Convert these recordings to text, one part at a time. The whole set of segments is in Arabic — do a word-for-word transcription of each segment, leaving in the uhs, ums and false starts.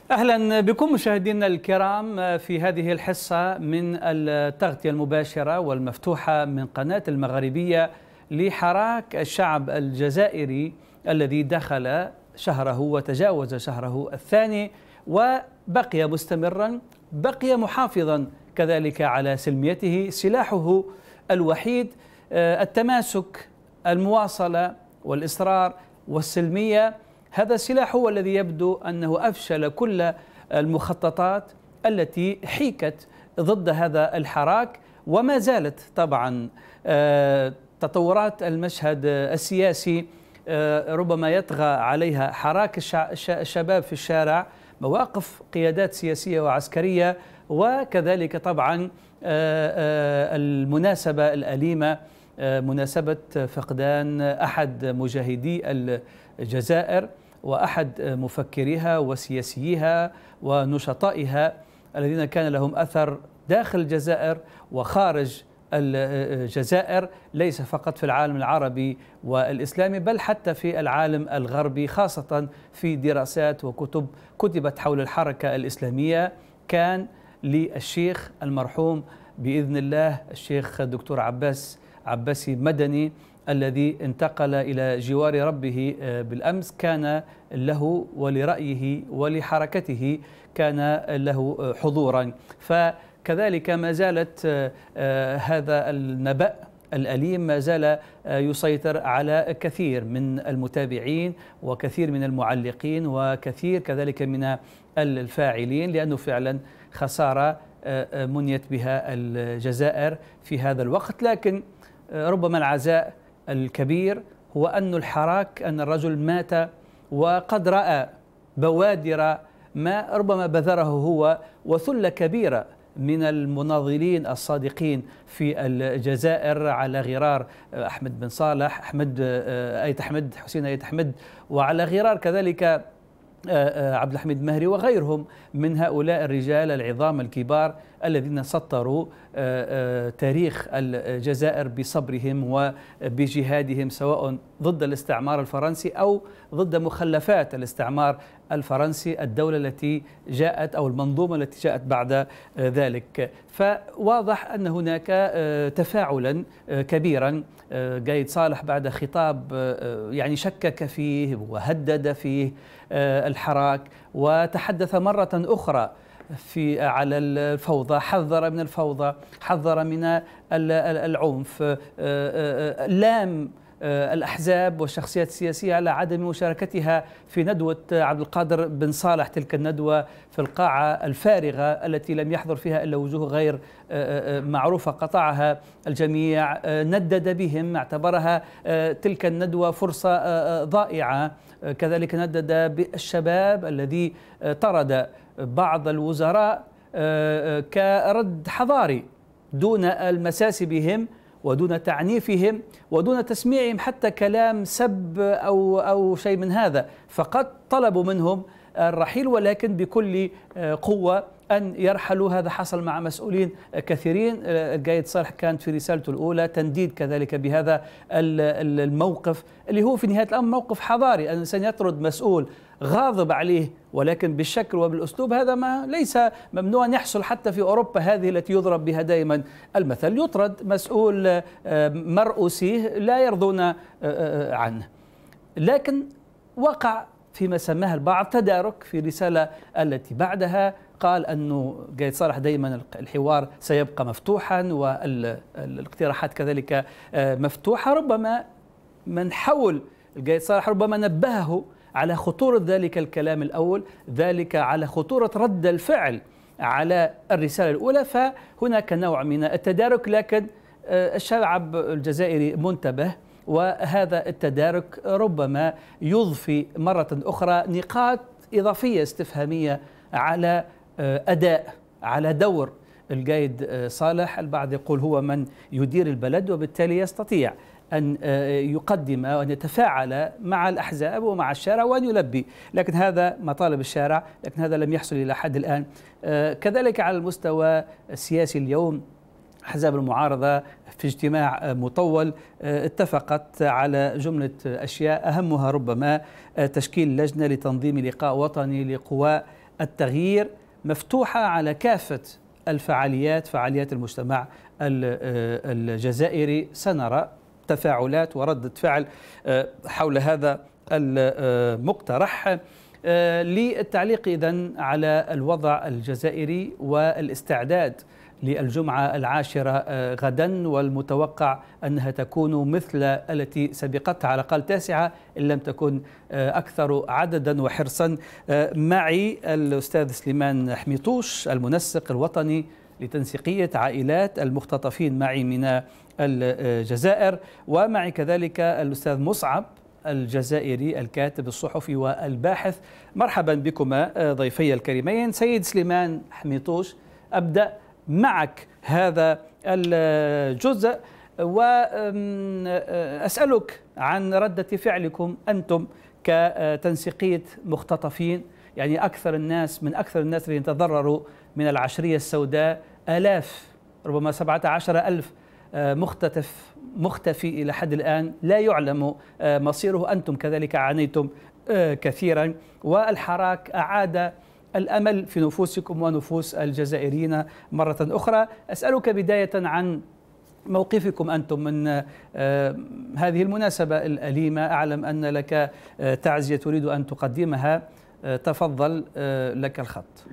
أهلا بكم مشاهدينا الكرام في هذه الحصة من التغطية المباشرة والمفتوحة من قناة المغربية لحراك الشعب الجزائري الذي دخل شهره وتجاوز شهره الثاني وبقي مستمرا، بقي محافظا كذلك على سلميته. سلاحه الوحيد التماسك، المواصلة والإصرار والسلمية. هذا السلاح هو الذي يبدو أنه أفشل كل المخططات التي حيكت ضد هذا الحراك، وما زالت طبعا تطورات المشهد السياسي ربما يطغى عليها حراك الشباب في الشارع، مواقف قيادات سياسية وعسكرية، وكذلك طبعا المناسبة الأليمة، مناسبة فقدان أحد مجاهدي الجزائر وأحد مفكريها وسياسييها ونشطائها الذين كان لهم أثر داخل الجزائر وخارج الجزائر، ليس فقط في العالم العربي والإسلامي بل حتى في العالم الغربي، خاصة في دراسات وكتب كتبت حول الحركة الإسلامية. كان للشيخ المرحوم بإذن الله الشيخ الدكتور عباس عباسي مدني الذي انتقل إلى جوار ربه بالأمس، كان له ولرأيه ولحركته كان له حضورا. فكذلك ما زالت هذا النبأ الأليم ما زال يسيطر على كثير من المتابعين وكثير من المعلقين وكثير كذلك من الفاعلين، لأنه فعلا خسارة منيت بها الجزائر في هذا الوقت. لكن ربما العزاء الكبير هو أن الحراك أن الرجل مات وقد رأى بوادر ما ربما بذره هو وثلة كبيرة من المناضلين الصادقين في الجزائر، على غرار أحمد بن صالح، أحمد أيت أحمد حسين أيت أحمد، وعلى غرار كذلك عبد الحميد المهري وغيرهم من هؤلاء الرجال العظام الكبار الذين سطروا تاريخ الجزائر بصبرهم وبجهادهم، سواء ضد الاستعمار الفرنسي أو ضد مخلفات الاستعمار الفرنسي، الدولة التي جاءت أو المنظومة التي جاءت بعد ذلك. فواضح أن هناك تفاعلا كبيرا. قايد صالح بعد خطاب يعني شكك فيه وهدد فيه الحراك، وتحدث مرة أخرى في على الفوضى، حذر من الفوضى، حذر من العنف، لام الأحزاب والشخصيات السياسية على عدم مشاركتها في ندوة عبد القادر بن صالح، تلك الندوة في القاعة الفارغة التي لم يحضر فيها إلا وجوه غير معروفة قطعها الجميع. ندد بهم، اعتبرها تلك الندوة فرصة ضائعة. كذلك ندد بالشباب الذي طرد بعض الوزراء كرد حضاري دون المساس بهم ودون تعنيفهم ودون تسميعهم حتى كلام سب أو أو شيء من هذا، فقد طلبوا منهم الرحيل ولكن بكل قوة أن يرحلوا. هذا حصل مع مسؤولين كثيرين. القايد صالح كانت في رسالته الأولى تنديد كذلك بهذا الموقف اللي هو في نهاية الأمر موقف حضاري. الإنسان يطرد مسؤول غاضب عليه ولكن بالشكل وبالأسلوب، هذا ما ليس ممنوع أن يحصل حتى في أوروبا هذه التي يضرب بها دائما المثل. يطرد مسؤول مرؤوسيه لا يرضون عنه، لكن وقع فيما سماه البعض تدارك. في رسالة التي بعدها قال أنه قايد صالح دائما الحوار سيبقى مفتوحا والاقتراحات كذلك مفتوحة. ربما من حول القايد صالح ربما نبهه على خطورة ذلك الكلام الأول، ذلك على خطورة رد الفعل على الرسالة الأولى، فهناك نوع من التدارك. لكن الشعب الجزائري منتبه، وهذا التدارك ربما يضفي مرة أخرى نقاط إضافية استفهامية على أداء، على دور القايد صالح. البعض يقول هو من يدير البلد وبالتالي يستطيع أن يقدم وأن يتفاعل مع الأحزاب ومع الشارع وأن يلبي، لكن هذا مطالب الشارع، لكن هذا لم يحصل إلى حد الآن. كذلك على المستوى السياسي اليوم أحزاب المعارضة في اجتماع مطول اتفقت على جملة أشياء، أهمها ربما تشكيل لجنة لتنظيم لقاء وطني لقوى التغيير مفتوحة على كافة الفعاليات، فعاليات المجتمع الجزائري. سنرى تفاعلات وردة فعل حول هذا المقترح. للتعليق إذن على الوضع الجزائري والاستعداد للجمعة العاشرة غدا، والمتوقع أنها تكون مثل التي سبقتها على الأقل تاسعة إن لم تكن أكثر عددا وحرصا. معي الأستاذ سليمان حميطوش المنسق الوطني لتنسيقية عائلات المختطفين معي من الجزائر، ومعي كذلك الأستاذ مصعب الجزائري الكاتب الصحفي والباحث. مرحبا بكما ضيفي الكريمين. سيد سليمان حميطوش، أبدأ معك هذا الجزء وأسألك عن ردة فعلكم أنتم كتنسيقية مختطفين. يعني أكثر الناس من أكثر الناس اللي تضرروا من العشرية السوداء، آلاف، ربما سبعة عشر ألف مختطف مختفي إلى حد الآن لا يعلم مصيره. أنتم كذلك عانيتم كثيرا، والحراك أعاد الأمل في نفوسكم ونفوس الجزائريين مرة أخرى. أسألك بداية عن موقفكم أنتم من هذه المناسبة الأليمة. أعلم أن لك تعزية تريد أن تقدمها، تفضل لك الخط.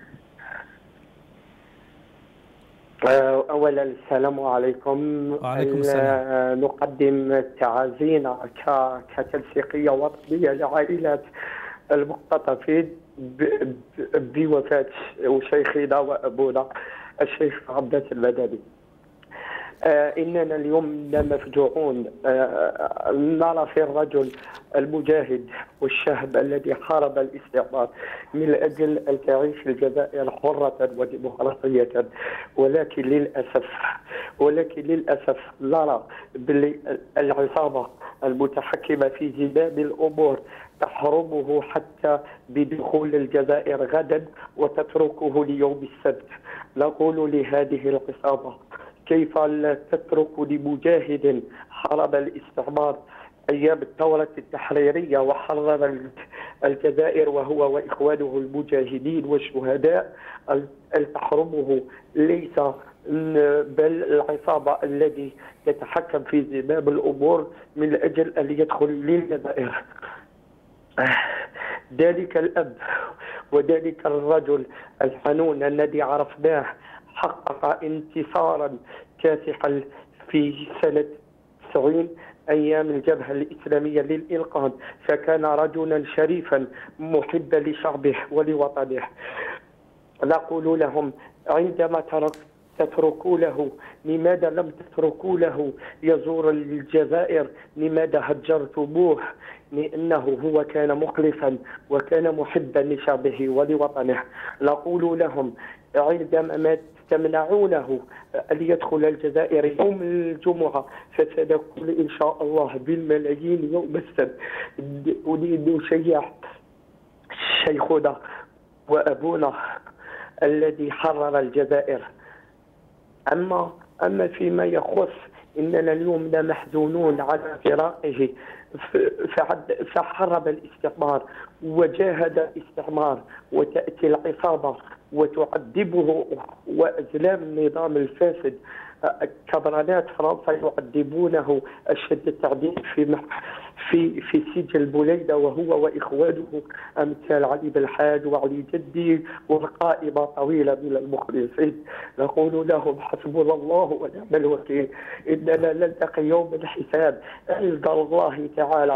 أولا السلام عليكم. وعليكم السلام. نقدم تعازينا كتنسيقية وطنية لعائلات المختطفين بوفاة شيخنا وأبونا الشيخ عباس المدني. إننا اليوم مفجوعون. نرى في الرجل المجاهد والشاب الذي حارب الاستعمار من أجل أن تعيش الجزائر حرة وديمقراطية، ولكن للأسف ولكن للأسف نرى بالعصابة المتحكمة في زمام الأمور تحرمه حتى بدخول الجزائر غدا وتتركه ليوم السبت. نقول لهذه العصابة: كيف لا تترك لمجاهد حارب الاستعمار أيام الثورة التحريرية وحرر الجزائر وهو وإخوانه المجاهدين والشهداء، أن تحرمه ليس بل العصابة الذي يتحكم في زمام الأمور من أجل أن يدخل للجزائر. ذلك الأب وذلك الرجل الحنون الذي عرفناه حقق انتصارا كاسحا في سنة تسعين أيام الجبهة الإسلامية للإنقاذ، فكان رجلا شريفا محبا لشعبه ولوطنه. نقول لهم: عندما ترك تتركوا له، لماذا لم تتركوا له يزور الجزائر؟ لماذا هجرتموه؟ لأنه هو كان مخلصا وكان محبا لشعبه ولوطنه. نقول لهم: عندما ما تمنعونه أن يدخل الجزائر يوم الجمعة فسنكون إن شاء الله بالملايين يوم السبت. أريد نشيع شيخنا وأبونا الذي حرر الجزائر. أما أما فيما يخص إننا اليوم لا محزونون على فراقه، فحرب الاستعمار وجاهد الاستعمار، وتأتي العصابة وتعذبه وأزلام النظام الفاسد. كبرانات فرنسا يعذبونه أشد التعذيب في في في سجن بوليدة، وهو وإخوانه أمثال علي بالحاج وعلي جدي وقائمة طويلة من المخلصين. نقول لهم: حسبنا الله ونعم الوكيل، إننا نلتقي يوم الحساب عند الله تعالى.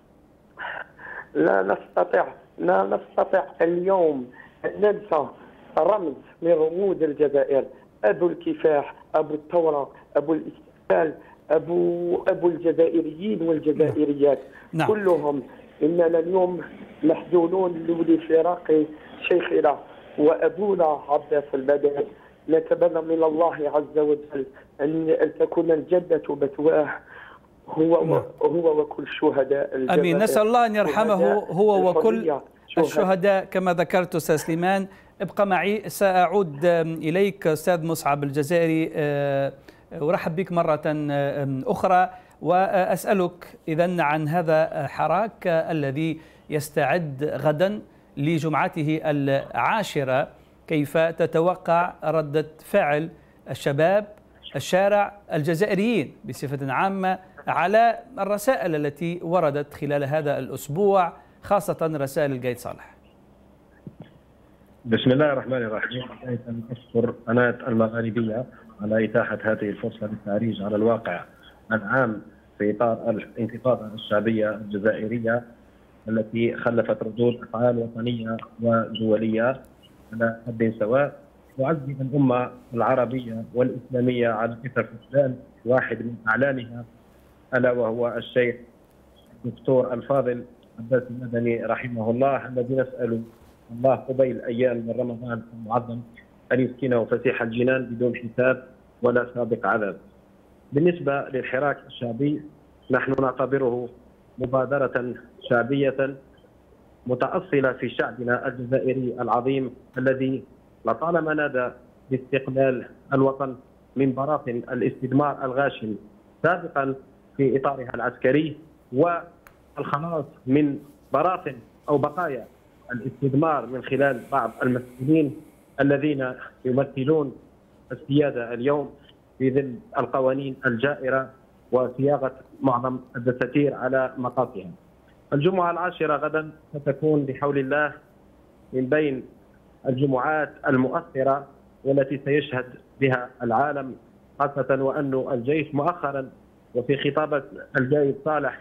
لا نستطيع لا نستطيع اليوم أن ننسى رمز من رموز الجزائر، أبو الكفاح، أبو الثورة، أبو الاستقلال، أبو أبو الجزائريين والجزائريات. نعم. كلهم. إننا اليوم محزونون لفراق شيخنا وأبونا عباس المدني. نتمنى من الله عز وجل أن أن تكون الجنة مثواه هو نعم. هو وكل شهداء الجزائر. أمين. نسأل الله أن يرحمه هو وكل الشهداء كما ذكرت. أستاذ سليمان ابقى معي، سأعود إليك أستاذ مصعب الجزائري، أرحب بك مرة أخرى وأسألك إذن عن هذا الحراك الذي يستعد غدا لجمعته العاشرة، كيف تتوقع ردة فعل الشباب الشارع الجزائريين بصفة عامة على الرسائل التي وردت خلال هذا الأسبوع، خاصة رسائل القايد صالح؟ بسم الله الرحمن الرحيم. بداية أشكر قناة المغاربية على إتاحة هذه الفرصة للتعريج على الواقع العام في إطار الانتفاضة الشعبية الجزائرية التي خلفت ردود أفعال وطنية ودولية على حد سواء، تعزي الأمة العربية والإسلامية على إثر فقدان واحد من أعلامها، ألا وهو الشيخ الدكتور الفاضل عباس المدني رحمه الله، الذي نسأل الله قبيل أيام من رمضان المعظم أن يسكنه فسيح الجنان بدون حساب ولا سابق عذاب. بالنسبة للحراك الشعبي، نحن نعتبره مبادرة شعبية متأصلة في شعبنا الجزائري العظيم، الذي لطالما نادى باستقلال الوطن من براثن الاستثمار الغاشم سابقا في إطارها العسكري، والخلاص من براثن أو بقايا الاستثمار من خلال بعض المسؤولين الذين يمثلون السيادة اليوم في ظل القوانين الجائرة وصياغة معظم الدساتير على مقاطعها. الجمعة العاشرة غدا ستكون بحول الله من بين الجمعات المؤثرة والتي سيشهد بها العالم، خاصة وأن الجيش مؤخرا وفي خطابة القايد صالح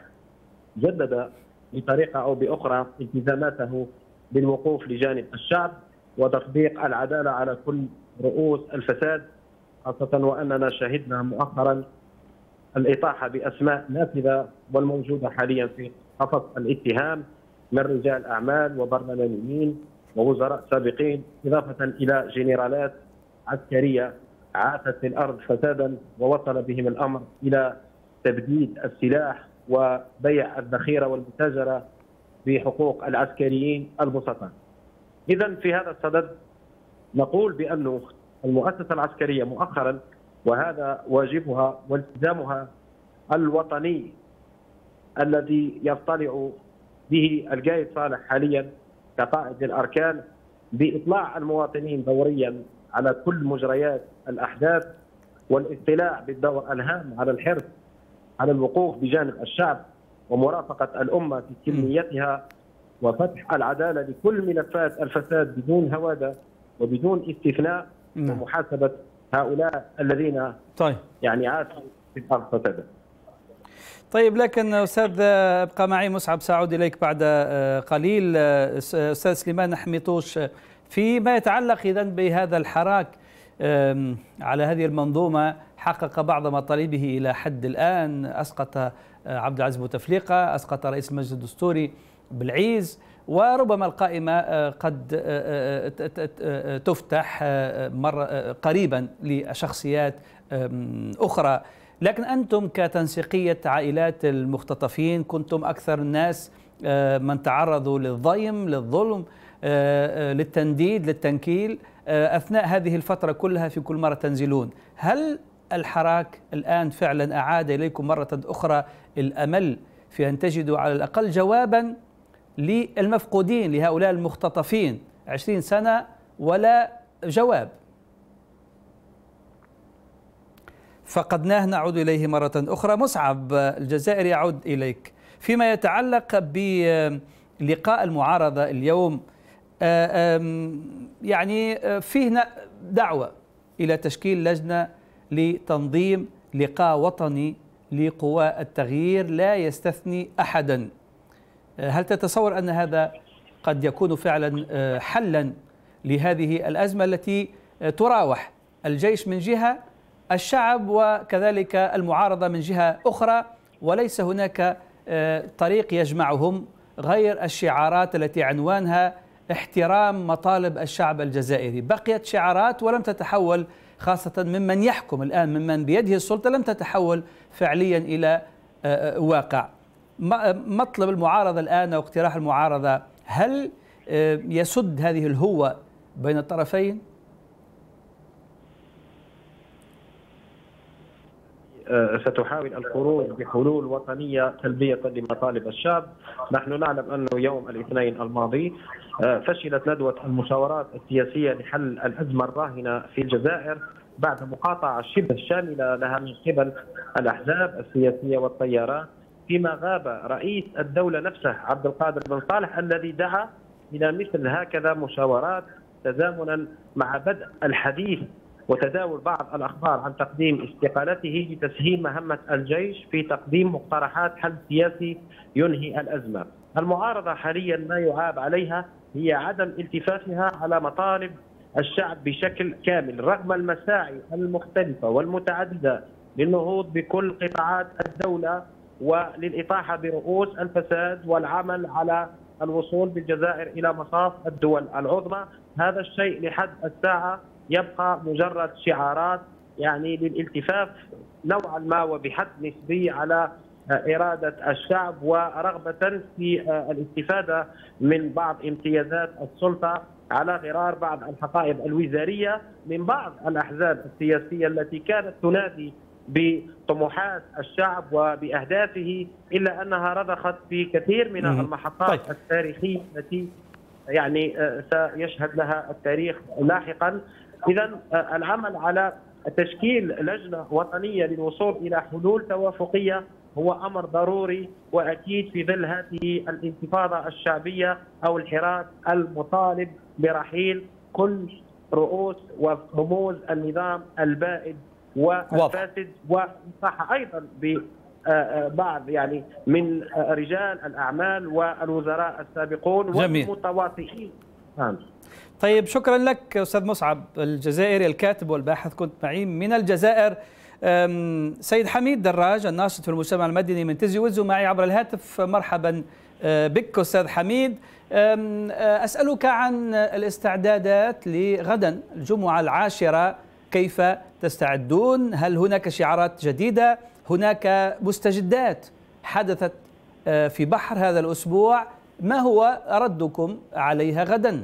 جدد بطريقة أو بأخرى التزاماته بالوقوف لجانب الشعب وتطبيق العدالة على كل رؤوس الفساد، خاصة وأننا شهدنا مؤخرا الإطاحة بأسماء نافذة والموجودة حاليا في قفص الاتهام من رجال أعمال وبرلمانيين ووزراء سابقين، إضافة إلى جنرالات عسكرية عاثت في الأرض فسادا ووصل بهم الأمر إلى تبديد السلاح وبيع الذخيرة والمتاجرة بحقوق العسكريين البسطاء. إذا في هذا الصدد نقول بأن المؤسسة العسكرية مؤخرا، وهذا واجبها والتزامها الوطني الذي يطلع به القايد صالح حاليا كقائد الأركان، بإطلاع المواطنين دوريا على كل مجريات الأحداث والاطلاع بالدور الهام على الحرص على الوقوف بجانب الشعب ومرافقة الأمة في كميتها وفتح العدالة لكل ملفات الفساد بدون هوادة وبدون استثناء، ومحاسبة هؤلاء الذين طيب يعني عاشوا في الأرض فسادا. طيب، لكن أستاذ ابقى معي مسعب، سأعود إليك بعد قليل. أستاذ سليمان حميطوش، فيما يتعلق إذن بهذا الحراك على هذه المنظومة، حقق بعض مطالبه إلى حد الآن، أسقط عبد العزيز بوتفليقة، أسقط رئيس المجلس الدستوري بالعيز، وربما القائمة قد تفتح مرة قريبا لشخصيات أخرى. لكن أنتم كتنسيقية عائلات المختطفين كنتم أكثر الناس من تعرضوا للضيم، للظلم، للتنديد، للتنكيل أثناء هذه الفترة كلها في كل مرة تنزلون. هل الحراك الآن فعلا أعاد إليكم مرة أخرى الأمل في أن تجدوا على الأقل جوابا للمفقودين، لهؤلاء المختطفين عشرين سنة ولا جواب؟ فقدناه، نعود إليه مرة أخرى. مسعب الجزائري، يعود إليك فيما يتعلق بلقاء المعارضة اليوم. يعني فيه دعوة إلى تشكيل لجنة لتنظيم لقاء وطني لقوى التغيير لا يستثني أحدا. هل تتصور أن هذا قد يكون فعلا حلا لهذه الأزمة التي تراوح الجيش من جهة، الشعب وكذلك المعارضة من جهة أخرى، وليس هناك طريق يجمعهم غير الشعارات التي عنوانها احترام مطالب الشعب الجزائري؟ بقيت شعارات ولم تتحول، خاصة ممن يحكم الآن، ممن بيده السلطة، لم تتحول فعليا إلى واقع. مطلب المعارضة الآن أو اقتراح المعارضة، هل يسد هذه الهوة بين الطرفين؟ ستحاول الخروج بحلول وطنية تلبية لمطالب الشعب. نحن نعلم أنه يوم الاثنين الماضي فشلت ندوة المشاورات السياسية لحل الأزمة الراهنة في الجزائر بعد مقاطعة شبه شاملة لها من قبل الأحزاب السياسية والتيارات، فيما غاب رئيس الدولة نفسه عبد القادر بن صالح الذي دعا إلى مثل هكذا مشاورات تزامنا مع بدء الحديث وتداول بعض الأخبار عن تقديم استقالته لتسهيل مهمة الجيش في تقديم مقترحات حل سياسي ينهي الأزمة. المعارضة حاليا ما يعاب عليها هي عدم التفافها على مطالب الشعب بشكل كامل رغم المساعي المختلفة والمتعددة للنهوض بكل قطاعات الدولة وللإطاحة برؤوس الفساد والعمل على الوصول بالجزائر إلى مصاف الدول العظمى. هذا الشيء لحد الساعة يبقى مجرد شعارات يعني للالتفاف نوعا ما وبحد نسبي على إرادة الشعب ورغبة في الاستفادة من بعض امتيازات السلطة على غرار بعض الحقائب الوزارية من بعض الأحزاب السياسية التي كانت تنادي بطموحات الشعب وبأهدافه، إلا أنها رضخت في كثير من المحطات طيب. التاريخية التي يعني سيشهد لها التاريخ لاحقا. إذا العمل على تشكيل لجنة وطنية للوصول إلى حلول توافقية هو أمر ضروري وأكيد في ظل هذه الانتفاضة الشعبية أو الحراك المطالب برحيل كل رؤوس ورموز النظام البائد والفاسد، وصح أيضا ببعض يعني من رجال الأعمال والوزراء السابقون والمتواطئين. طيب شكرا لك أستاذ مصعب الجزائري الكاتب والباحث، كنت معي من الجزائر. سيد حميد دراج الناشط في المجتمع المدني من تيزي وزو معي عبر الهاتف. مرحبا بك أستاذ حميد. أسألك عن الاستعدادات لغدا الجمعة العاشرة، كيف تستعدون؟ هل هناك شعارات جديدة؟ هناك مستجدات حدثت في بحر هذا الأسبوع، ما هو ردكم عليها غدا؟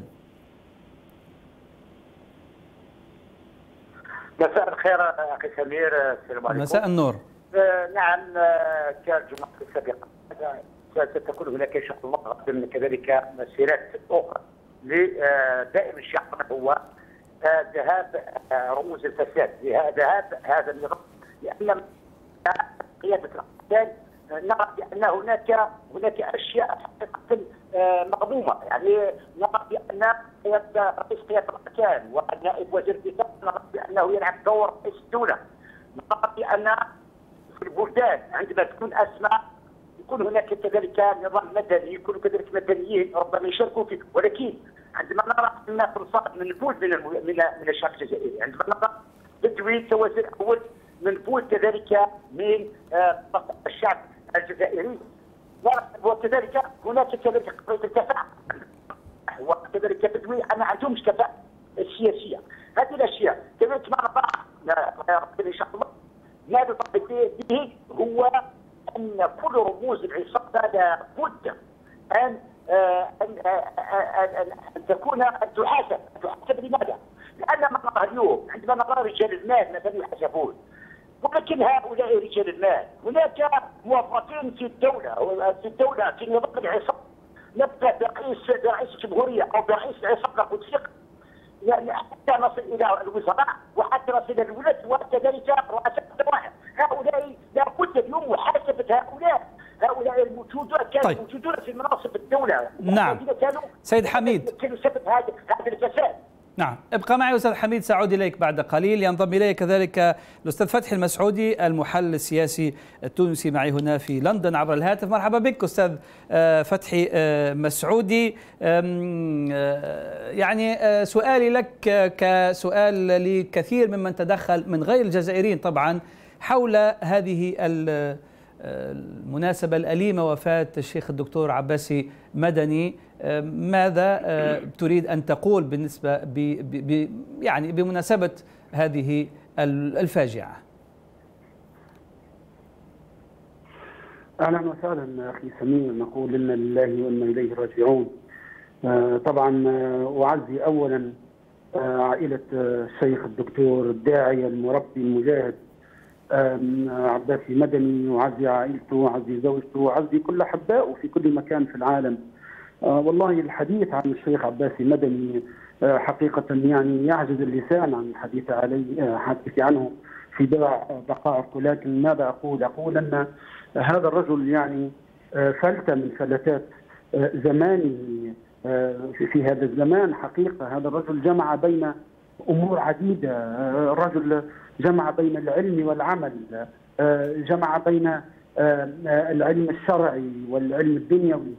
مساء الخير اخي سمير. السلام عليكم. مساء النور. آه نعم، آه كالجمعة السابقة ستكون هناك ان شاء الله قادم كذلك مسيرات اخرى لدائم شعبنا هو آه ذهاب آه رموز الفساد، ذهاب هذا النظام، لان قيادة الاقتتال نرى بان هناك هناك اشياء حقيقة مغمومه، يعني نرى بان رئيس قياده الاقتتال ونائب وزير الدفاع نرى بانه يلعب دور رئيس الدوله، نرى بان في البلدان عندما تكون اسماء يكون هناك كذلك نظام مدني، يكون كذلك مدنيين ربما يشاركوا فيه، ولكن عندما نرى ان فرصات من نفوذ من من من الشعب الجزائري، عندما نرى تدوين كوزير اول منفوذ كذلك من الشعب الجزائري، وكذلك هناك كذلك قضيه الكفاءه وكذلك تدوين ان ما عندهمش كفاءه سياسيه. هذه الاشياء كذلك ما نرى ان شاء الله ما نطالب به هو ان كل رموز العصابه لابد ان ان ان تكون ان تحاسب، تحاسب لماذا؟ لان ما نرى اليوم عندما نرى رجال المال مثلا يحاسبون، ولكن هؤلاء رجال المال هناك موظفين في الدوله في الدوله في نظام العصابه، نبدا برئيس برئيس الجمهوريه او برئيس العصابه قدس، يعني حتى نصل الى الوزراء وحتى نصل الى الولاة وكذلك رؤساء الدوائر، هؤلاء لابد اليوم محاسبه هؤلاء هؤلاء الموجودون كانوا طيب. موجودون في مناصب الدوله. نعم سيد حميد، كانوا سبب هذا هذا الفساد. نعم ابقى معي أستاذ حميد، سأعود إليك بعد قليل. ينضم إلي كذلك الأستاذ فتحي المسعودي المحلل السياسي التونسي معي هنا في لندن عبر الهاتف. مرحبا بك أستاذ فتحي مسعودي. يعني سؤالي لك كسؤال لكثير ممن تدخل من غير الجزائريين طبعا حول هذه المناسبة الأليمة، وفاة الشيخ الدكتور عباسي مدني. ماذا تريد أن تقول بالنسبة ب ب يعني بمناسبة هذه الفاجعة؟ أهلا وسهلا أخي سمير. نقول إنا لله وإنا إليه راجعون. طبعا أعزي أولا عائلة الشيخ الدكتور الداعية المربي المجاهد عباسي مدني، وعزي عائلته وعزي زوجته وعزي كل أحبائه في كل مكان في العالم. والله الحديث عن الشيخ عباسي مدني حقيقة يعني يعجز اللسان عن الحديث عليه حديث عنه في بضع دقائق، ولكن ماذا أقول؟ أقول أن هذا الرجل يعني فلتة من فلتات زمانه في هذا الزمان. حقيقة هذا الرجل جمع بين أمور عديدة، الرجل جمع بين العلم والعمل، جمع بين العلم الشرعي والعلم الدنيوي.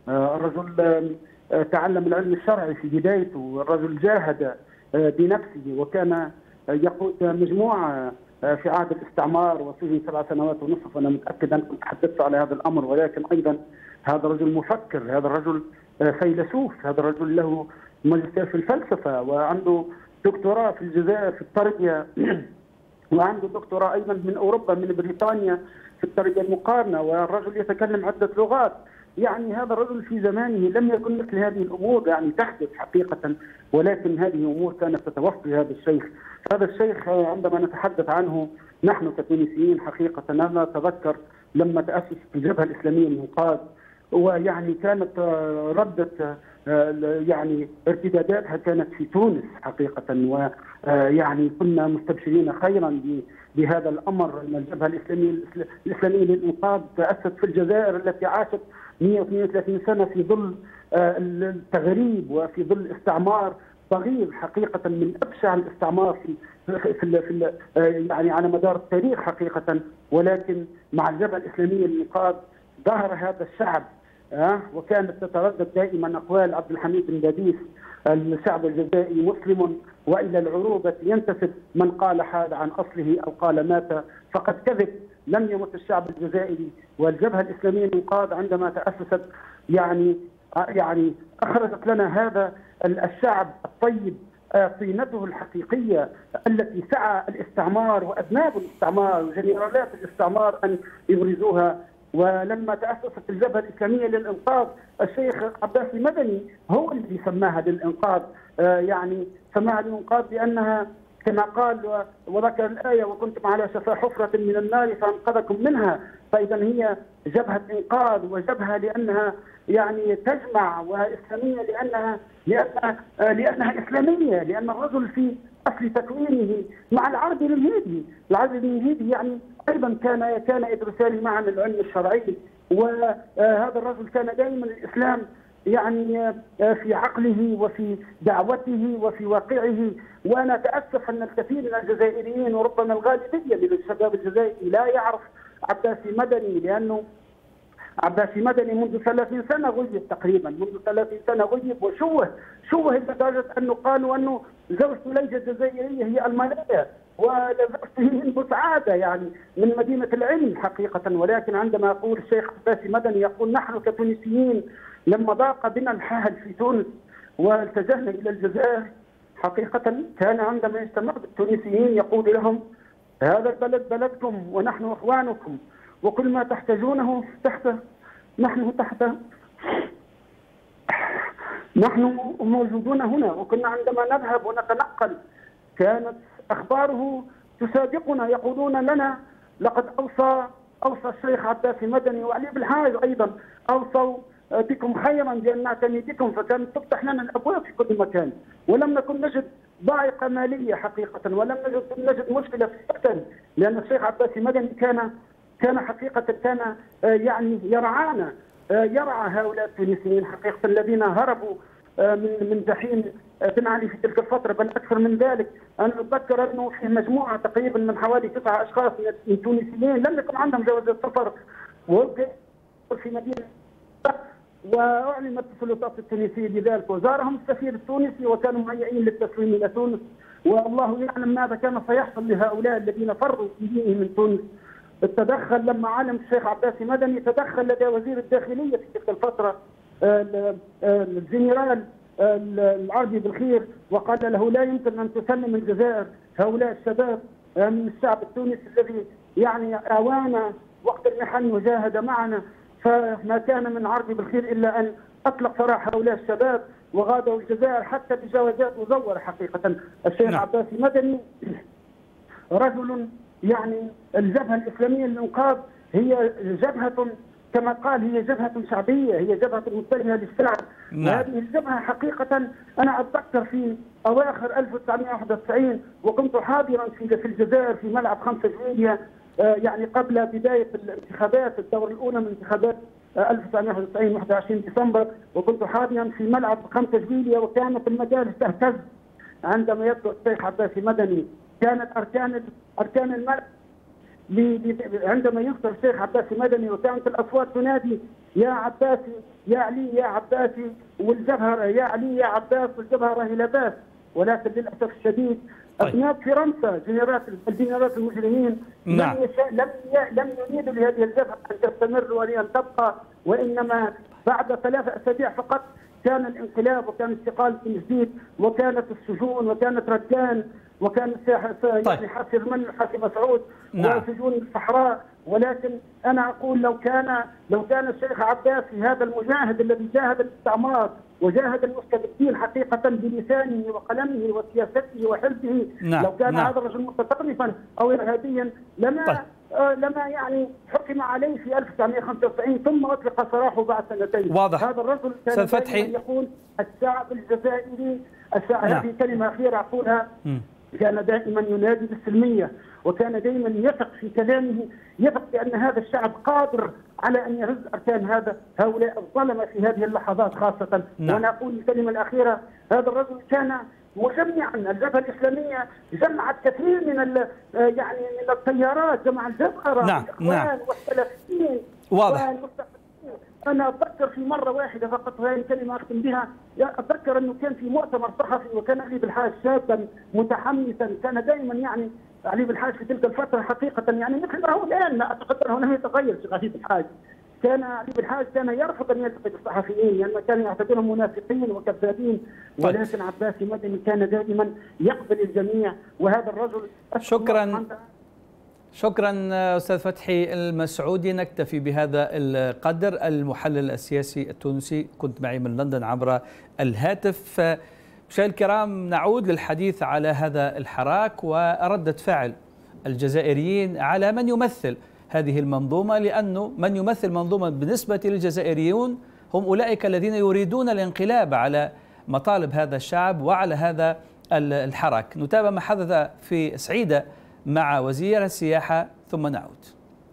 الرجل تعلم العلم الشرعي في بدايته، الرجل جاهد بنفسه وكان يقود مجموعة في عهد الاستعمار وسجن سبع سنوات ونصف، وأنا متأكد أنكم تحدثت على هذا الأمر. ولكن أيضا هذا الرجل مفكر، هذا الرجل فيلسوف، هذا الرجل له ماجستير في الفلسفة وعنده دكتوراه في الجزائر في التربية وعنده دكتوراه أيضا من أوروبا من بريطانيا في التربية المقارنة، والرجل يتكلم عدة لغات. يعني هذا الرجل في زمانه لم يكن مثل هذه الأمور يعني تحدث حقيقة، ولكن هذه أمور كانت تتوفي هذا الشيخ. هذا الشيخ عندما نتحدث عنه نحن كتونسيين حقيقة أنا أتذكر لما تأسست الجبهة الإسلامية للإنقاذ، ويعني كانت ردة يعني ارتداداتها كانت في تونس حقيقة، ويعني كنا مستبشرين خيرا بهذا الأمر أن الجبهة الإسلامية الإسلامية للإنقاذ تأسست في الجزائر التي عاشت مئة واثنين وثلاثين سنة في ظل التغريب وفي ظل استعمار صغير حقيقة من أبشع الاستعمار في في, في, في يعني على مدار التاريخ حقيقة. ولكن مع الجبهة الإسلامية للإنقاذ ظهر هذا الشعب، أه؟ وكانت تتردد دائما أقوال عبد الحميد بن باديس: الشعب الجزائري مسلم وإلى العروبة ينتسب، من قال حاد عن أصله أو قال مات فقد كذب. لم يمت الشعب الجزائري. والجبهة الإسلامية للإنقاذ عندما تأسست يعني يعني أخرجت لنا هذا الشعب الطيب طينته الحقيقية التي سعى الاستعمار وأذناب الاستعمار وجنرالات الاستعمار أن يبرزوها. ولما تأسست الجبهة الإسلامية للإنقاذ الشيخ عباسي مدني هو الذي سماها للإنقاذ، يعني سماها للإنقاذ لأنها كما قال وذكر الآية: وكنتم على شفا حفرة من النار فأنقذكم منها. فإذا هي جبهة إنقاذ وجبهة لأنها يعني تجمع، وإسلامية لأنها لأنها لأنها إسلامية، لأن الرجل في أصل تكوينه مع العربي الهندي، العربي الهندي يعني أيضا كان كان يدرسان معا العلم الشرعي. وهذا الرجل كان دائما الإسلام يعني في عقله وفي دعوته وفي واقعه. وأنا أتأسف أن الكثير من الجزائريين وربما الغالبية من الشباب الجزائري لا يعرف عباسي مدني، لأنه عباسي مدني منذ ثلاثين سنة غيب تقريبا، منذ ثلاثين سنة غيب وشوه شوه لدرجة أنه قالوا أنه زوجته ليست جزائرية هي ألمانية، وزوجته من بوسعادة يعني من مدينة العلم حقيقة. ولكن عندما أقول الشيخ عباسي مدني يقول: نحن كتونسيين لما ضاق بنا الحال في تونس والتجهنا إلى الجزائر حقيقة، كان عندما يجتمع بالتونسيين يقول لهم: هذا البلد بلدكم ونحن إخوانكم، وكل ما تحتاجونه تحت نحن تحت نحن موجودون هنا. وكنا عندما نذهب ونتنقل كانت أخباره تسابقنا، يقولون لنا: لقد أوصى أوصى الشيخ عباسي مدني وعلي بالحاج أيضا أوصوا بكم خيرا بأن نعتني بكم، فكانت تفتح لنا الأبواب في كل مكان. ولم نكن نجد ضائقة مالية حقيقة، ولم نجد نجد مشكلة في السكن، لأن الشيخ عباسي مدني كان كان حقيقة كان يعني يرعانا، يرعى هؤلاء التونسيين حقيقة الذين هربوا من من جحيم بن علي في تلك الفترة، بل أكثر من ذلك. أنا أتذكر أنه في مجموعة تقريبا من حوالي تسعة أشخاص من تونسيين لم يكن عندهم جواز سفر في مدينة، وأعلنت السلطات التونسية بذلك وزارهم السفير التونسي وكانوا مهيئين للتسليم إلى تونس. والله يعلم ماذا كان سيحصل لهؤلاء الذين فروا في دينهم من تونس. تدخل لما علم الشيخ عباسي مدني، تدخل لدى وزير الداخلية في تلك الفترة الجنرال العربي بالخير، وقال له: لا يمكن أن تسلم الجزائر هؤلاء الشباب من الشعب التونسي الذي يعني آوانا وقت المحن وجاهد معنا، فما كان من عربي بالخير إلا أن أطلق سراح هؤلاء الشباب وغادروا الجزائر حتى بجوازات مزورة حقيقة. الشيخ نعم. عباسي مدني رجل يعني الجبهة الإسلامية للإنقاذ هي جبهة كما قال، هي جبهة شعبية، هي جبهة متجهة للشعب. نعم. وهذه الجبهة حقيقة أنا أتذكر في أواخر ألف وتسعمائة وواحد وتسعين وكنت حاضرا في في الجزائر في ملعب خمسة جويلية، يعني قبل بداية الانتخابات الدورة الأولى من انتخابات ألف وتسعمائة وواحد وتسعين واحد وعشرين ديسمبر، وكنت حاضرا في ملعب خمسة جويلية، وكانت المجالس تهتز عندما يبدو الشيخ عباسي مدني. كانت أركان أركان الملعب عندما يذكر الشيخ عباسي مدني، وكانت الاصوات تنادي يا عباسي يا علي يا عباسي، والجبهه يا علي يا عباس، والجبهه راهي لا باس. ولكن للاسف الشديد ابناء فرنسا جنرالات الجنرالات المجرمين نعم. لم يشاء لم لم يريدوا لهذه الجبهه ان تستمر ولان تبقى، وانما بعد ثلاث اسابيع فقط كان الانقلاب، وكان استقالة جديد، وكانت السجون، وكانت ردان، وكان يعني حاسر من حاسر مسعود، نعم. وسجون الصحراء. ولكن انا اقول لو كان لو كان الشيخ عباسي هذا المجاهد الذي جاهد الاستعمار وجاهد المستبدين حقيقه بلسانه وقلمه وسياسته وحزبه، نعم. لو كان نعم. هذا الرجل متطرفا او ارهابيا لما طيب. آه لما يعني حكم عليه في ألف وتسعمائة وخمسة وتسعين ثم اطلق سراحه بعد سنتين. واضح. هذا الرجل كان فتحي يقول الشعب الجزائري الشعب. نعم. هذه كلمه اخيره اقولها. م. كان دائما ينادي بالسلميه، وكان دائما يثق في كلامه، يثق بان هذا الشعب قادر على ان يهز اركان هذا هؤلاء الظلمه في هذه اللحظات خاصه. نعم. وانا اقول الكلمه الاخيره، هذا الرجل كان مجمعا، الجبهه الاسلاميه جمعت كثير من يعني من التيارات، جمع الجزائر نعم. والاخوان والسلفيين. واضح. أنا أتذكر في مرة واحدة فقط، وهي كلمة أختم بها، أتذكر أنه كان في مؤتمر صحفي، وكان علي بالحاج شابا متحمسا، كان دائما يعني علي بالحاج في تلك الفترة حقيقة يعني مثل ما هو الآن، لا أعتقد أنه لم يتغير شيخ علي بالحاج. كان علي بالحاج كان يرفض أن يلتقي بالصحفيين لأن يعني كان يعتبرهم منافقين وكذابين، ولكن عباسي مدني كان دائما يقبل الجميع. وهذا الرجل شكرا شكرا أستاذ فتحي المسعودي. نكتفي بهذا القدر. المحلل السياسي التونسي، كنت معي من لندن عبر الهاتف. مشاهدينا الكرام، نعود للحديث على هذا الحراك وردة فعل الجزائريين على من يمثل هذه المنظومة، لأنه من يمثل منظومة بالنسبة للجزائريون هم أولئك الذين يريدون الانقلاب على مطالب هذا الشعب وعلى هذا الحراك. نتابع ما حدث في سعيدة مع وزير السياحة ثم نعود.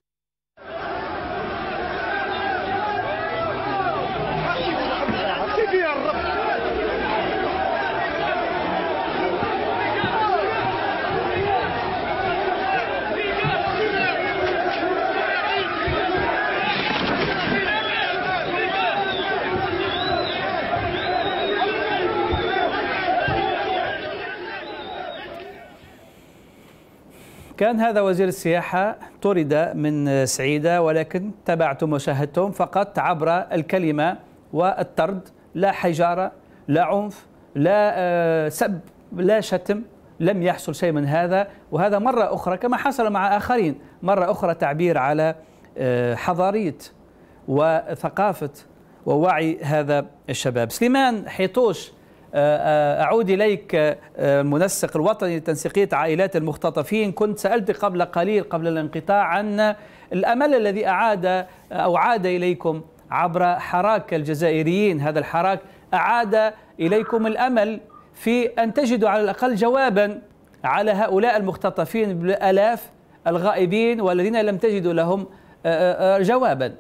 كان هذا وزير السياحة طرد من سعيدة، ولكن تابعتم وشاهدتم فقط عبر الكلمة والطرد، لا حجارة، لا عنف، لا سب، لا شتم، لم يحصل شيء من هذا. وهذا مرة أخرى كما حصل مع آخرين، مرة أخرى تعبير على حضارية وثقافة ووعي هذا الشباب. سليمان حيطوش، أعود إليك، المنسق الوطني لتنسيقية عائلات المختطفين. كنت سألت قبل قليل قبل الانقطاع عن الأمل الذي أعاد أو عاد إليكم عبر حراك الجزائريين. هذا الحراك أعاد إليكم الأمل في أن تجدوا على الأقل جوابا على هؤلاء المختطفين بالآلاف الغائبين والذين لم تجدوا لهم جوابا.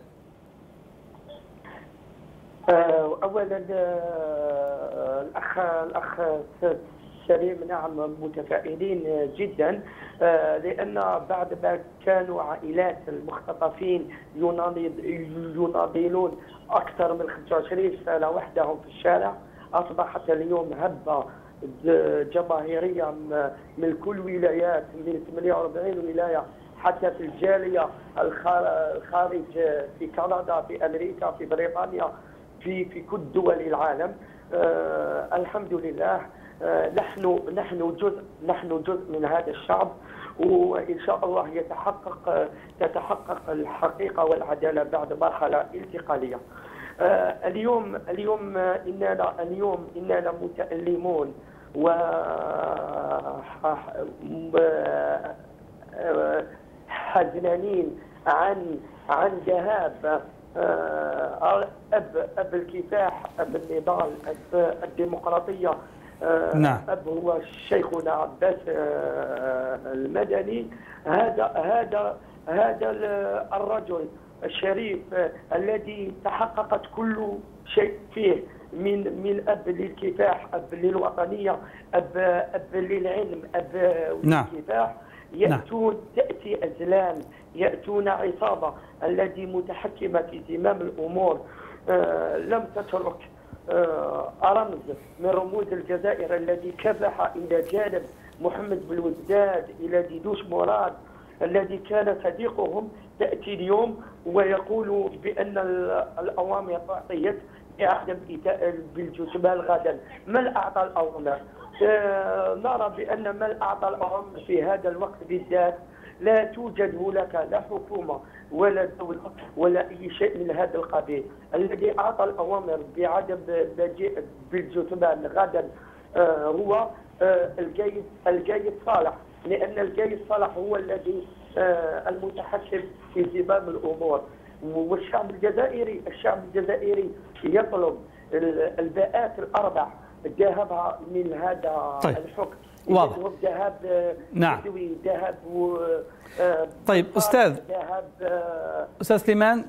اولا الاخ الاخ سليم، نعم متفائلين جدا، لان بعد ما كانوا عائلات المختطفين يناضلون اكثر من خمسة وعشرين سنه وحدهم في الشارع، اصبحت اليوم هبه جماهيريه من كل ولايات، من ثمانية وأربعين ولايه، حتى في الجاليه الخارج، في كندا، في امريكا، في بريطانيا، في في كل دول العالم. آه الحمد لله. آه نحن نحن جزء نحن جزء من هذا الشعب، وان شاء الله يتحقق تتحقق الحقيقه والعداله بعد مرحله انتقاليه. آه اليوم اليوم اننا اليوم اننا متألمون و حزنانين عن عن ذهاب اب اب الكفاح، اب النضال، اب الديمقراطيه. نعم. اب هو شيخنا عباس المدني. هذا هذا هذا الرجل الشريف الذي تحققت كل شيء فيه من من اب للكفاح، اب للوطنيه، اب اب للعلم، اب للكفاح. يأتون تأتي أزلام، يأتون عصابة التي متحكمة في زمام الأمور. آه لم تترك آه رمز من رموز الجزائر الذي كفح إلى جانب محمد بالوزداد، إلى ديدوش مراد الذي كان صديقهم. تأتي اليوم ويقول بأن الأوامر أعطيت بعدم إيتاء بالجثمان غدا. من أعطى الأوامر؟ آه نرى بأن من أعطى الأوامر في هذا الوقت بالذات لا توجد هناك لا حكومة ولا دولة ولا أي شيء من هذا القبيل. الذي أعطى الأوامر بعدم مجيء بالجثمان غدا آه هو آه الجيد الجيد صالح، لأن الجيد صالح هو الذي آه المتحكم في زمام الأمور. والشعب الجزائري الشعب الجزائري يطلب الباءات الأربع ذهبها من هذا طيب. الحكم. واضح. ذهب نعم. ذهب و طيب أستاذ ذهب أستاذ سليمان،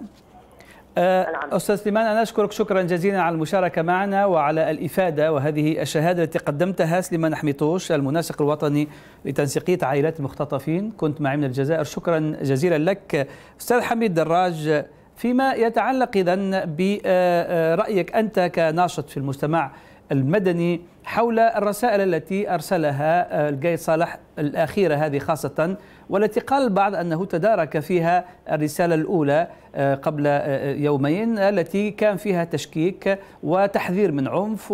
أستاذ سليمان أنا أشكرك شكرا جزيلا على المشاركة معنا وعلى الإفادة وهذه الشهادة التي قدمتها. سليمان حميطوش المنسق الوطني لتنسيقية عائلات المختطفين، كنت معي من الجزائر، شكرا جزيلا لك. أستاذ حميد دراج، فيما يتعلق إذن برأيك أنت كناشط في المجتمع المدني حول الرسائل التي أرسلها القايد صالح الأخيرة هذه خاصة، والتي قال البعض أنه تدارك فيها الرسالة الأولى قبل يومين التي كان فيها تشكيك وتحذير من عنف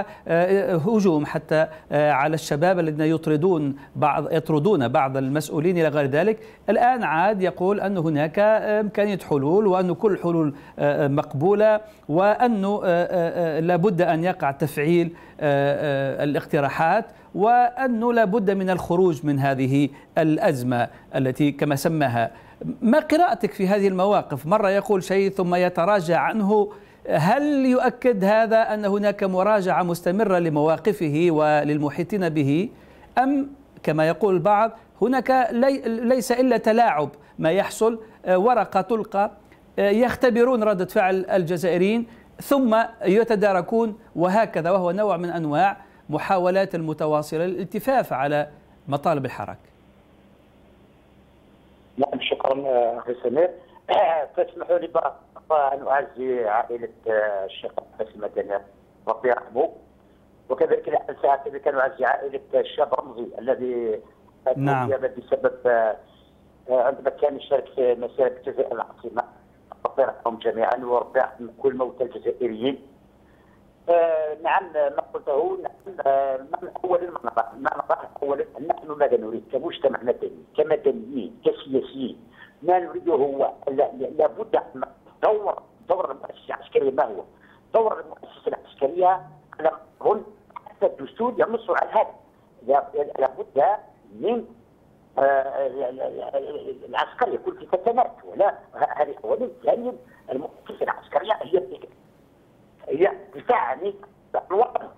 وهجوم حتى على الشباب الذين يطردون بعض يطردون بعض المسؤولين إلى غير ذلك. الآن عاد يقول أن هناك إمكانية حلول وأن كل الحلول مقبولة وأنه لابد أن يقع تفعيل الاقتراحات وأنه لابد من الخروج من هذه الأزمة التي كما سماها. ما قراءتك في هذه المواقف؟ مرة يقول شيء ثم يتراجع عنه. هل يؤكد هذا أن هناك مراجعة مستمرة لمواقفه وللمحيطين به، أم كما يقول البعض هناك لي ليس إلا تلاعب ما يحصل، ورقة تلقى يختبرون ردة فعل الجزائريين ثم يتداركون، وهكذا، وهو نوع من أنواع محاولات المتواصلة للالتفاف على مطالب الحراك؟ نعم، شكرا أخي سمير. تسمحوا لي أن أعزي عائلة الشيخ عباس المدني ربي يرحمه، وكذلك الساعة كان أعزي عائلة الشاب رمزي الذي نعم بسبب عندما كان يشارك في مسيرة الجزائر العاصمة. ربي يرحمهم جميعا وربي يرحم كل موتى الجزائريين. آه نعم ما قلته. نعم آه من اول ما نرى ما نرى اولا نحن ماذا نريد كمجتمع مدني كمدنيين كسياسيين؟ ما نريده هو لابد من دور دور المؤسسه العسكريه. ما هو دور المؤسسه العسكريه؟ على كل حتى الدستور ينص على هذا. لابد من آه العسكر يكون في فتنات، ولا هذه اولا. ثانيا المؤسسه العسكريه هي هي دفاع عن الوطن،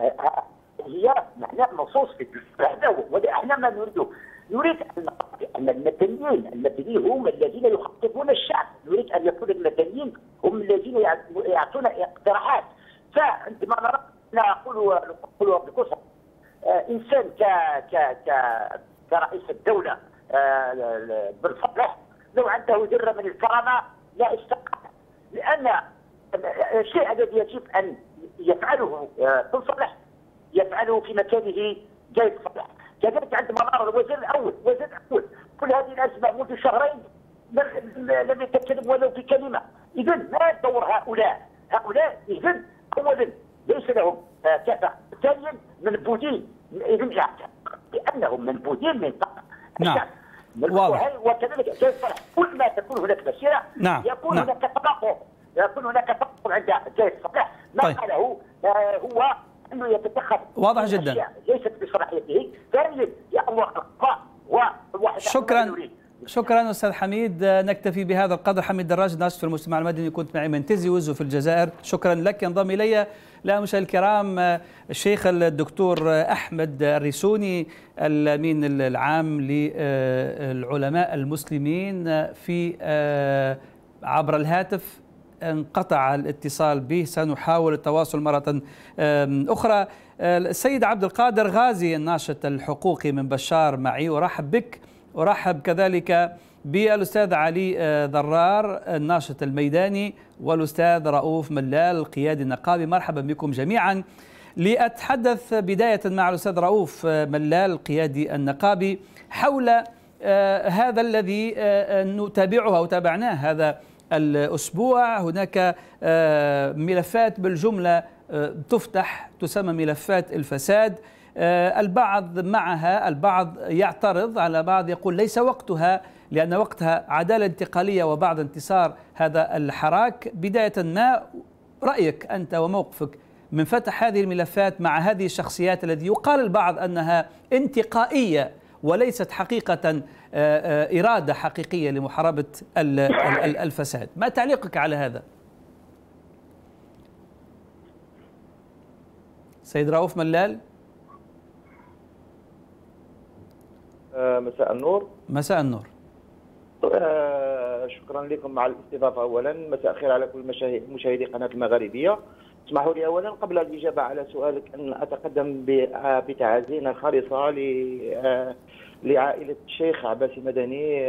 هي معناه نصوص في الدستور. هذا هو، ولا احنا ما نريده. نريد ان المدنيين المدنيين هم الذين يخططون الشعب. نريد ان يكون المدنيين هم الذين يعطون اقتراحات. فعندما نرى نقول نقول بكثره انسان ك ك ك كرئيس الدوله بن صالح لو عنده ذره من الكرامه لا استقال، لان الشيء الذي يجب ان يفعله بن صالح يفعله في مكانه قايد صالح. كذلك عندما نرى الوزير الاول الوزير الاول كل هذه الازمه منذ شهرين لم يتكلم ولو بكلمه. اذا ما دور هؤلاء؟ هؤلاء اذا اولا ليس لهم كفاءه، ثانيا منبوذين، اذا لانهم منبوذين من الشعب. واضح. وكذلك قايد صالح كل ما تكون هناك مسيره نعم. يكون نعم. هناك تناقض، يكون هناك تناقض عند قايد صالح. ما طيب. قاله هو انه يتدخل واضح جدا ليست بصلاحيته. ثانيا يا الله القضاء واحد شكرا شكرا استاذ حميد. نكتفي بهذا القدر. حميد دراج ناشط في المجتمع المدني، كنت معي من تيزي وزو في الجزائر. شكرا لك. ينضم الي لا مشاهدينا الكرام الشيخ الدكتور احمد الريسوني الامين العام للعلماء المسلمين في عبر الهاتف. انقطع الاتصال به، سنحاول التواصل مرة أخرى. السيد عبد القادر غازي الناشط الحقوقي من بشار معي، ورحب بك. ورحب كذلك بالأستاذ علي ذرار الناشط الميداني، والأستاذ رؤوف ملال القيادي النقابي. مرحبا بكم جميعا. لأتحدث بداية مع الأستاذ رؤوف ملال القيادي النقابي حول هذا الذي نتابعه أو تابعناه هذا الأسبوع. هناك ملفات بالجملة تفتح تسمى ملفات الفساد. البعض معها، البعض يعترض على بعض، يقول ليس وقتها لأن وقتها عدالة انتقالية وبعد انتصار هذا الحراك. بداية ما رأيك أنت وموقفك من فتح هذه الملفات مع هذه الشخصيات التي يقال البعض أنها انتقائية وليست حقيقة إرادة حقيقية لمحاربة الفساد؟ ما تعليقك على هذا؟ سيد رؤوف ملال. مساء النور. مساء النور. شكرا لكم على الاستضافة. أولا مساء الخير على كل مشاهدي قناة المغاربية. اسمحوا لي أولا قبل الإجابة على سؤالك أن أتقدم بتعازينا الخالصة لعائلة الشيخ عباسي مدني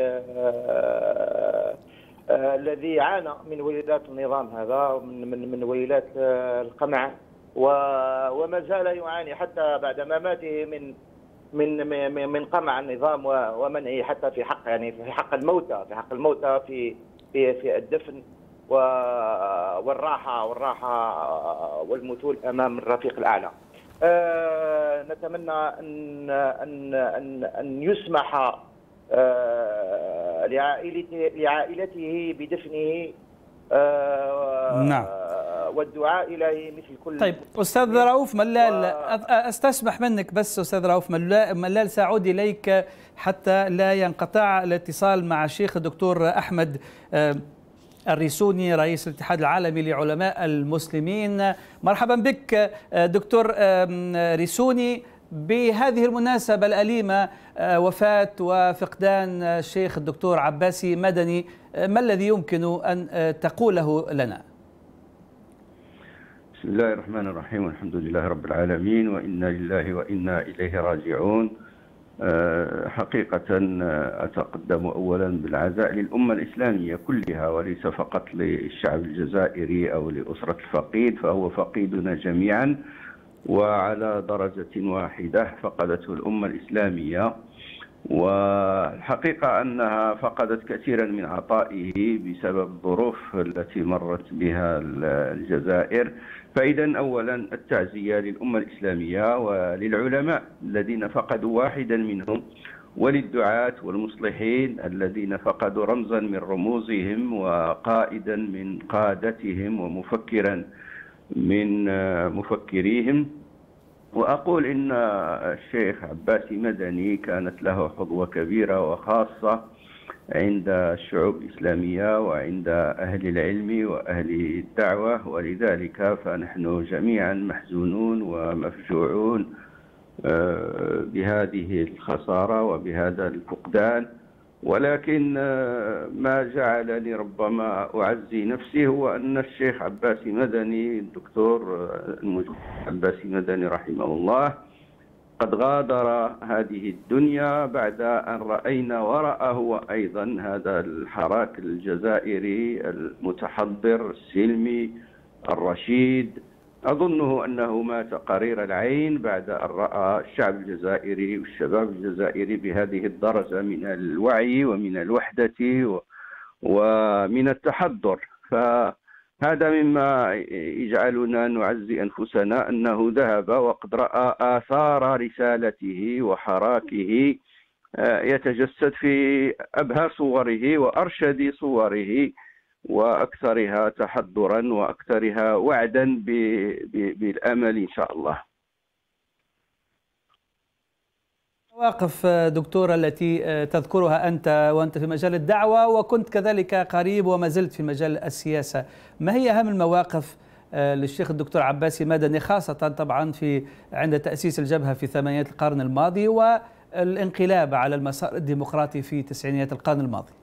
الذي عانى من ويلات النظام هذا، من من من ويلات القمع، وما زال يعاني حتى بعد مماته من من من من قمع النظام ومنعه حتى في حق يعني في حق الموتى في حق الموتى في في في الدفن والراحه والراحه والمثول امام الرفيق الاعلى. آه نتمنى ان ان ان ان يسمح آه لعائلته لعائلته بدفنه. آه نعم. والدعاء إليه مثل كل. طيب أستاذ رؤوف ملال، و... أستسمح منك بس أستاذ رؤوف ملال سأعود إليك حتى لا ينقطع الاتصال مع الشيخ الدكتور أحمد الريسوني رئيس الاتحاد العالمي لعلماء المسلمين. مرحبا بك دكتور ريسوني. بهذه المناسبة الأليمة، وفاة وفقدان الشيخ الدكتور عباسي مدني، ما الذي يمكن أن تقوله لنا؟ بسم الله الرحمن الرحيم، والحمد لله رب العالمين، وإنا لله وإنا إليه راجعون. حقيقة أتقدم أولا بالعزاء للأمة الإسلامية كلها، وليس فقط للشعب الجزائري أو لأسرة الفقيد، فهو فقيدنا جميعا وعلى درجة واحدة فقدته الأمة الإسلامية. والحقيقة أنها فقدت كثيرا من عطائه بسبب الظروف التي مرت بها الجزائر. فإذا أولا التعزية للأمة الإسلامية وللعلماء الذين فقدوا واحدا منهم، وللدعاة والمصلحين الذين فقدوا رمزا من رموزهم وقائدا من قادتهم ومفكرا من مفكريهم. وأقول إن الشيخ عباسي مدني كانت له حظوة كبيرة وخاصة عند الشعوب الإسلامية وعند أهل العلم وأهل الدعوة، ولذلك فنحن جميعا محزونون ومفجوعون بهذه الخسارة وبهذا الفقدان. ولكن ما جعلني ربما أعزي نفسي هو أن الشيخ عباسي مدني الدكتور عباسي مدني رحمه الله قد غادر هذه الدنيا بعد أن رأينا وراءه أيضا هذا الحراك الجزائري المتحضر السلمي الرشيد. أظنه أنه مات قرير العين بعد أن رأى الشعب الجزائري والشباب الجزائري بهذه الدرجة من الوعي ومن الوحدة ومن التحضر. فهذا مما يجعلنا نعزي أنفسنا أنه ذهب وقد رأى آثار رسالته وحراكه يتجسد في أبهى صوره وأرشد صوره وأكثرها تحضرا وأكثرها وعدا بالأمل إن شاء الله. مواقف دكتورة التي تذكرها أنت وأنت في مجال الدعوة وكنت كذلك قريب وما زلت في مجال السياسة، ما هي أهم المواقف للشيخ الدكتور عباسي مدني، خاصة طبعا في عند تأسيس الجبهة في ثمانينات القرن الماضي والانقلاب على المسار الديمقراطي في تسعينيات القرن الماضي؟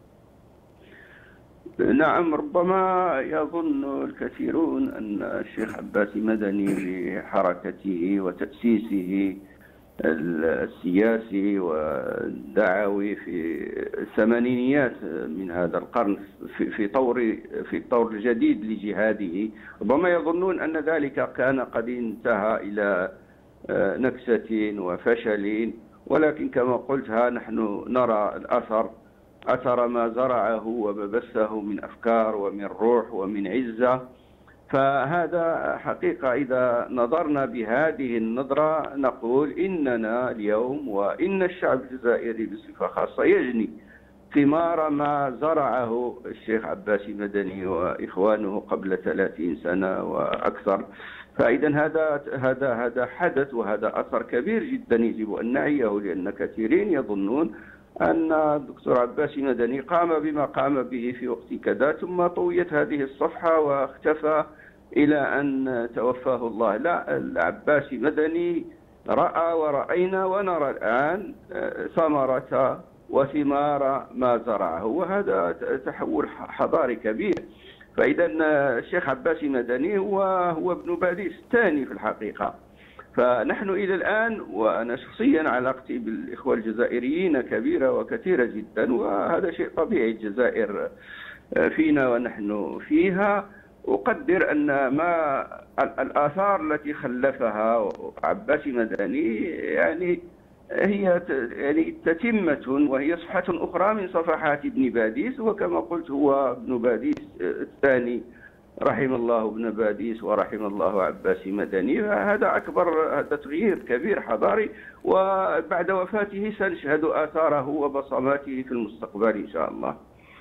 نعم، ربما يظن الكثيرون أن الشيخ عباسي مدني بحركته وتأسيسه السياسي والدعوي في الثمانينيات من هذا القرن في في طور في الطور الجديد لجهاده، ربما يظنون أن ذلك كان قد انتهى إلى نكسة وفشل، ولكن كما قلت ها نحن نرى الأثر أثر ما زرعه وما بثه من أفكار ومن روح ومن عزة. فهذا حقيقة إذا نظرنا بهذه النظرة نقول إننا اليوم وإن الشعب الجزائري بصفة خاصة يجني ثمار ما زرعه الشيخ عباسي مدني وإخوانه قبل ثلاثين سنة وأكثر. فإذا هذا هذا هذا حدث وهذا أثر كبير جدا يجب أن نعيه، لأن كثيرين يظنون أن الدكتور عباسي مدني قام بما قام به في وقت كذا ثم طويت هذه الصفحة واختفى إلى أن توفاه الله. لا، العباسي مدني رأى ورأينا ونرى الآن ثمرة وثمار ما زرعه، وهذا تحول حضاري كبير. فإذا الشيخ عباسي مدني هو هو ابن باديس الثاني في الحقيقة. فنحن إلى الآن وأنا شخصيا علاقتي بالإخوة الجزائريين كبيرة وكثيرة جدا، وهذا شيء طبيعي، الجزائر فينا ونحن فيها. أقدر أن ما الآثار التي خلفها عباسي مدني يعني هي يعني تتمة وهي صفحة أخرى من صفحات ابن باديس، وكما قلت هو ابن باديس الثاني، رحم الله ابن باديس ورحم الله عباسي مدني. هذا أكبر، هذا تغيير كبير حضاري، وبعد وفاته سنشهد آثاره وبصماته في المستقبل إن شاء الله.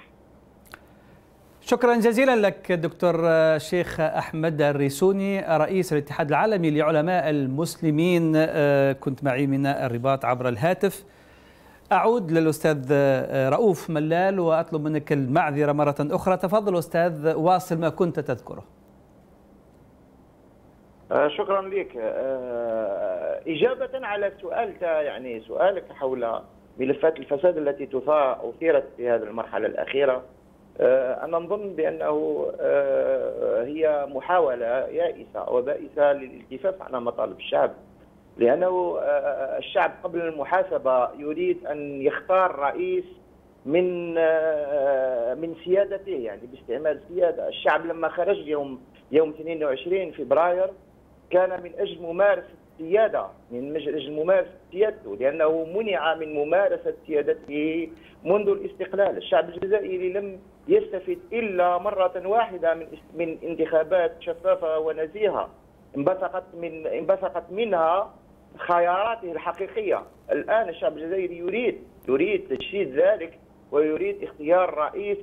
شكرا جزيلا لك دكتور الشيخ أحمد الريسوني، رئيس الاتحاد العالمي لعلماء المسلمين، كنت معي من الرباط عبر الهاتف. أعود للأستاذ رؤوف ملال وأطلب منك المعذرة مرة أخرى. تفضل أستاذ، واصل ما كنت تذكره. شكرا لك. إجابة على سؤالك، يعني سؤالك حول ملفات الفساد التي تثار أثيرت في هذه المرحلة الأخيرة، أنا نظن بأنه هي محاولة يائسة وبائسة للالتفاف على مطالب الشعب، لأنه الشعب قبل المحاسبة يريد أن يختار رئيس من من سيادته، يعني باستعمال سيادة. الشعب لما خرج يوم يوم اثنين وعشرين فبراير كان من أجل ممارسة السيادة، من أجل ممارسة سيادته، لأنه منع من ممارسة سيادته منذ الاستقلال. الشعب الجزائري لم يستفد إلا مرة واحدة من من انتخابات شفافة ونزيهة انبثقت من انبثقت منها خياراته الحقيقية. الآن الشعب الجزائري يريد يريد تجسيد ذلك، ويريد اختيار رئيس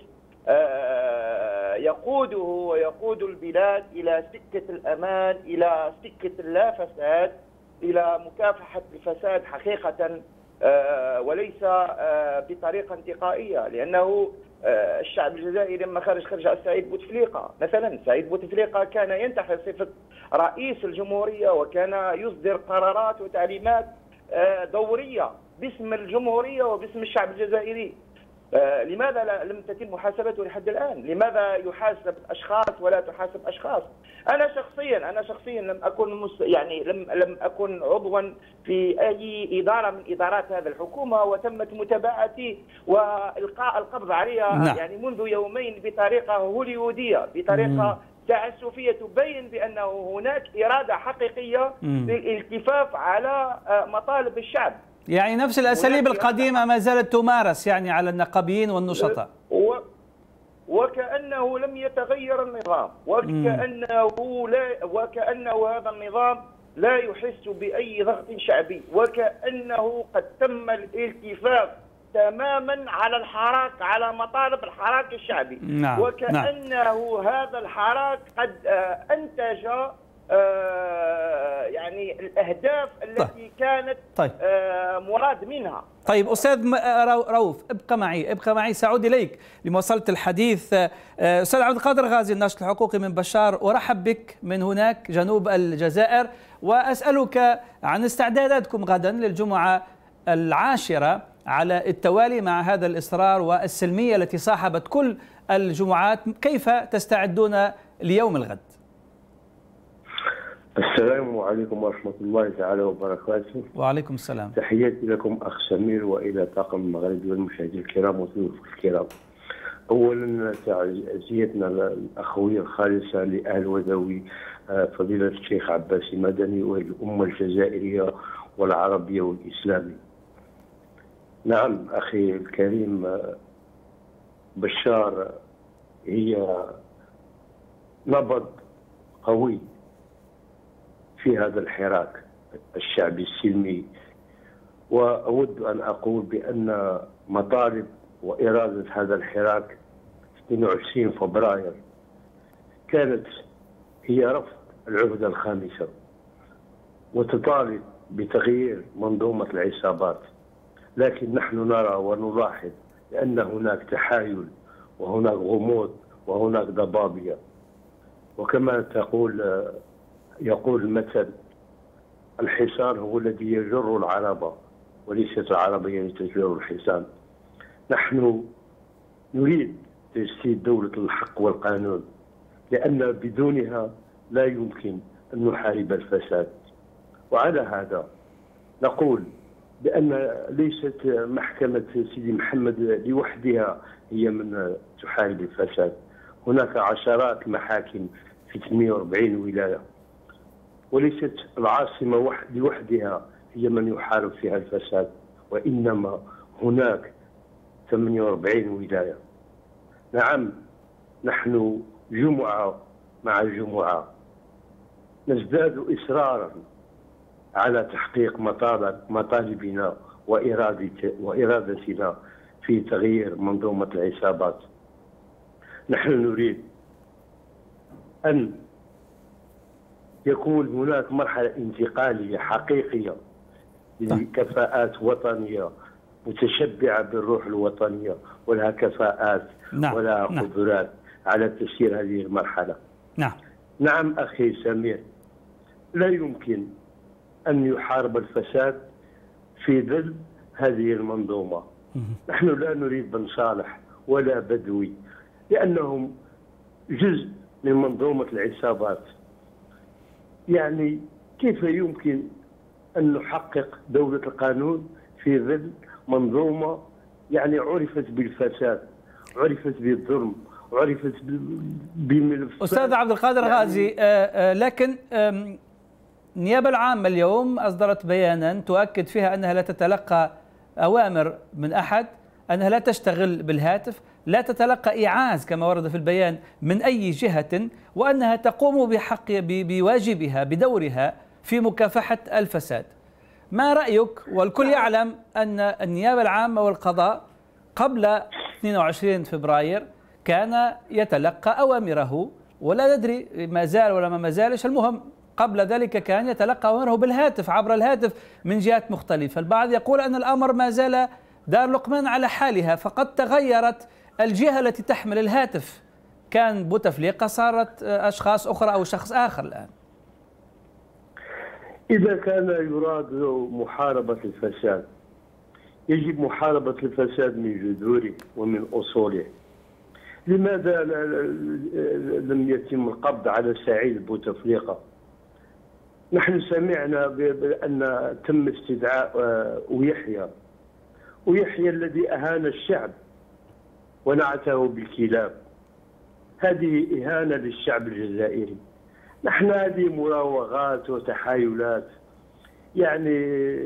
يقوده ويقود البلاد إلى سكة الأمان، إلى سكة اللا فساد، إلى مكافحة الفساد حقيقة وليس بطريقة انتقائية. لأنه الشعب الجزائري لما خرج خرج على سعيد بوتفليقة مثلا. سعيد بوتفليقة كان ينتحل صفة رئيس الجمهورية، وكان يصدر قرارات وتعليمات دورية باسم الجمهورية وباسم الشعب الجزائري. لماذا لم تتم محاسبته لحد الآن؟ لماذا يحاسب أشخاص ولا تحاسب أشخاص؟ أنا شخصيا أنا شخصيا لم أكن مس يعني لم لم أكن عضوا في أي إدارة من إدارات هذه الحكومة، وتمت متابعتي وإلقاء القبض عليها نعم. يعني منذ يومين بطريقة هوليودية، بطريقة تعسفية تبين بأنه هناك إرادة حقيقية مم. للالتفاف على مطالب الشعب. يعني نفس الأساليب القديمة ما زالت تمارس يعني على النقابيين والنشطاء، و... وكأنه لم يتغير النظام، وكأنه لا وكأنه هذا النظام لا يحس بأي ضغط شعبي، وكأنه قد تم الالتفاف تماما على الحراك على مطالب الحراك الشعبي. نعم. وكأنه نعم. هذا الحراك قد أنتج يعني الأهداف التي طيب. كانت طيب. مراد منها. طيب أستاذ رؤوف، ابقى معي ابقى معي سأعود إليك لمواصلة الحديث. أستاذ عبد القادر غازي، الناشط الحقوقي من بشار، أرحب بك من هناك جنوب الجزائر، وأسألك عن استعداداتكم غدا للجمعة العاشرة على التوالي مع هذا الإصرار والسلمية التي صاحبت كل الجمعات. كيف تستعدون ليوم الغد؟ السلام عليكم ورحمة الله تعالى وبركاته. وعليكم السلام. تحياتي لكم أخ سمير وإلى طاقم المغربي والمشاهدين الكرام وضيوفك الكرام. أولا تعزيتنا الأخوية الخالصة لأهل وذوي فضيلة الشيخ عباسي مدني والأمة الجزائرية والعربية والإسلامية. نعم أخي الكريم، بشار هي نبض قوي في هذا الحراك الشعبي السلمي، وأود أن أقول بأن مطالب وإرادة هذا الحراك اثنين وعشرين فبراير كانت هي رفض العهدة الخامسة وتطالب بتغيير منظومة العصابات، لكن نحن نرى ونلاحظ بأن هناك تحايل وهناك غموض وهناك ضبابية، وكما تقول يقول المثل: الحصان هو الذي يجر العربة وليست العربية التي تجر الحصان. نحن نريد تجسيد دولة الحق والقانون، لأن بدونها لا يمكن أن نحارب الفساد. وعلى هذا نقول بأن ليست محكمة سيدي محمد لوحدها هي من تحارب الفساد، هناك عشرات المحاكم في ثمانية وأربعين ولاية، وليست العاصمة لوحدها هي من يحارب فيها الفساد، وإنما هناك ثمانية وأربعين ولاية. نعم، نحن جمعة مع جمعة نزداد إصرارا على تحقيق مطالب مطالبنا وإرادتنا في تغيير منظومة العصابات. نحن نريد أن يكون هناك مرحلة انتقالية حقيقية لكفاءات وطنية متشبعة بالروح الوطنية ولها كفاءات نعم. ولها نعم. قدرات على تسيير هذه المرحلة. نعم نعم أخي سمير، لا يمكن أن يحارب الفساد في ظل هذه المنظومة. نحن لا نريد بن صالح ولا بدوي، لأنهم جزء من منظومة العصابات. يعني كيف يمكن أن نحقق دولة القانون في ظل منظومة يعني عرفت بالفساد، عرفت بالظلم، عرفت بالملف. أستاذ عبد القادر يعني غازي، آآ آآ لكن النيابة العامة اليوم أصدرت بيانا تؤكد فيها أنها لا تتلقى أوامر من أحد، أنها لا تشتغل بالهاتف، لا تتلقى إيعاز كما ورد في البيان من أي جهة، وأنها تقوم بحق بواجبها بدورها في مكافحة الفساد. ما رأيك؟ والكل يعلم أن النيابة العامة والقضاء قبل اثنين وعشرين فبراير كان يتلقى أوامره، ولا ندري ما زال ولا ما زالش، المهم قبل ذلك كان يتلقى أوامره بالهاتف عبر الهاتف من جهات مختلفة. البعض يقول أن الأمر ما زال دار لقمان على حالها، فقد تغيرت الجهة التي تحمل الهاتف، كان بوتفليقة صارت أشخاص أخرى أو شخص آخر الآن. إذا كان يراد محاربة الفساد يجب محاربة الفساد من جذوره ومن أصوله. لماذا لم يتم القبض على سعيد بوتفليقة؟ نحن سمعنا بأن تم استدعاء ويحيى ويحيى الذي أهان الشعب ونعته بالكلاب. هذه إهانة للشعب الجزائري. نحن هذه مراوغات وتحايلات يعني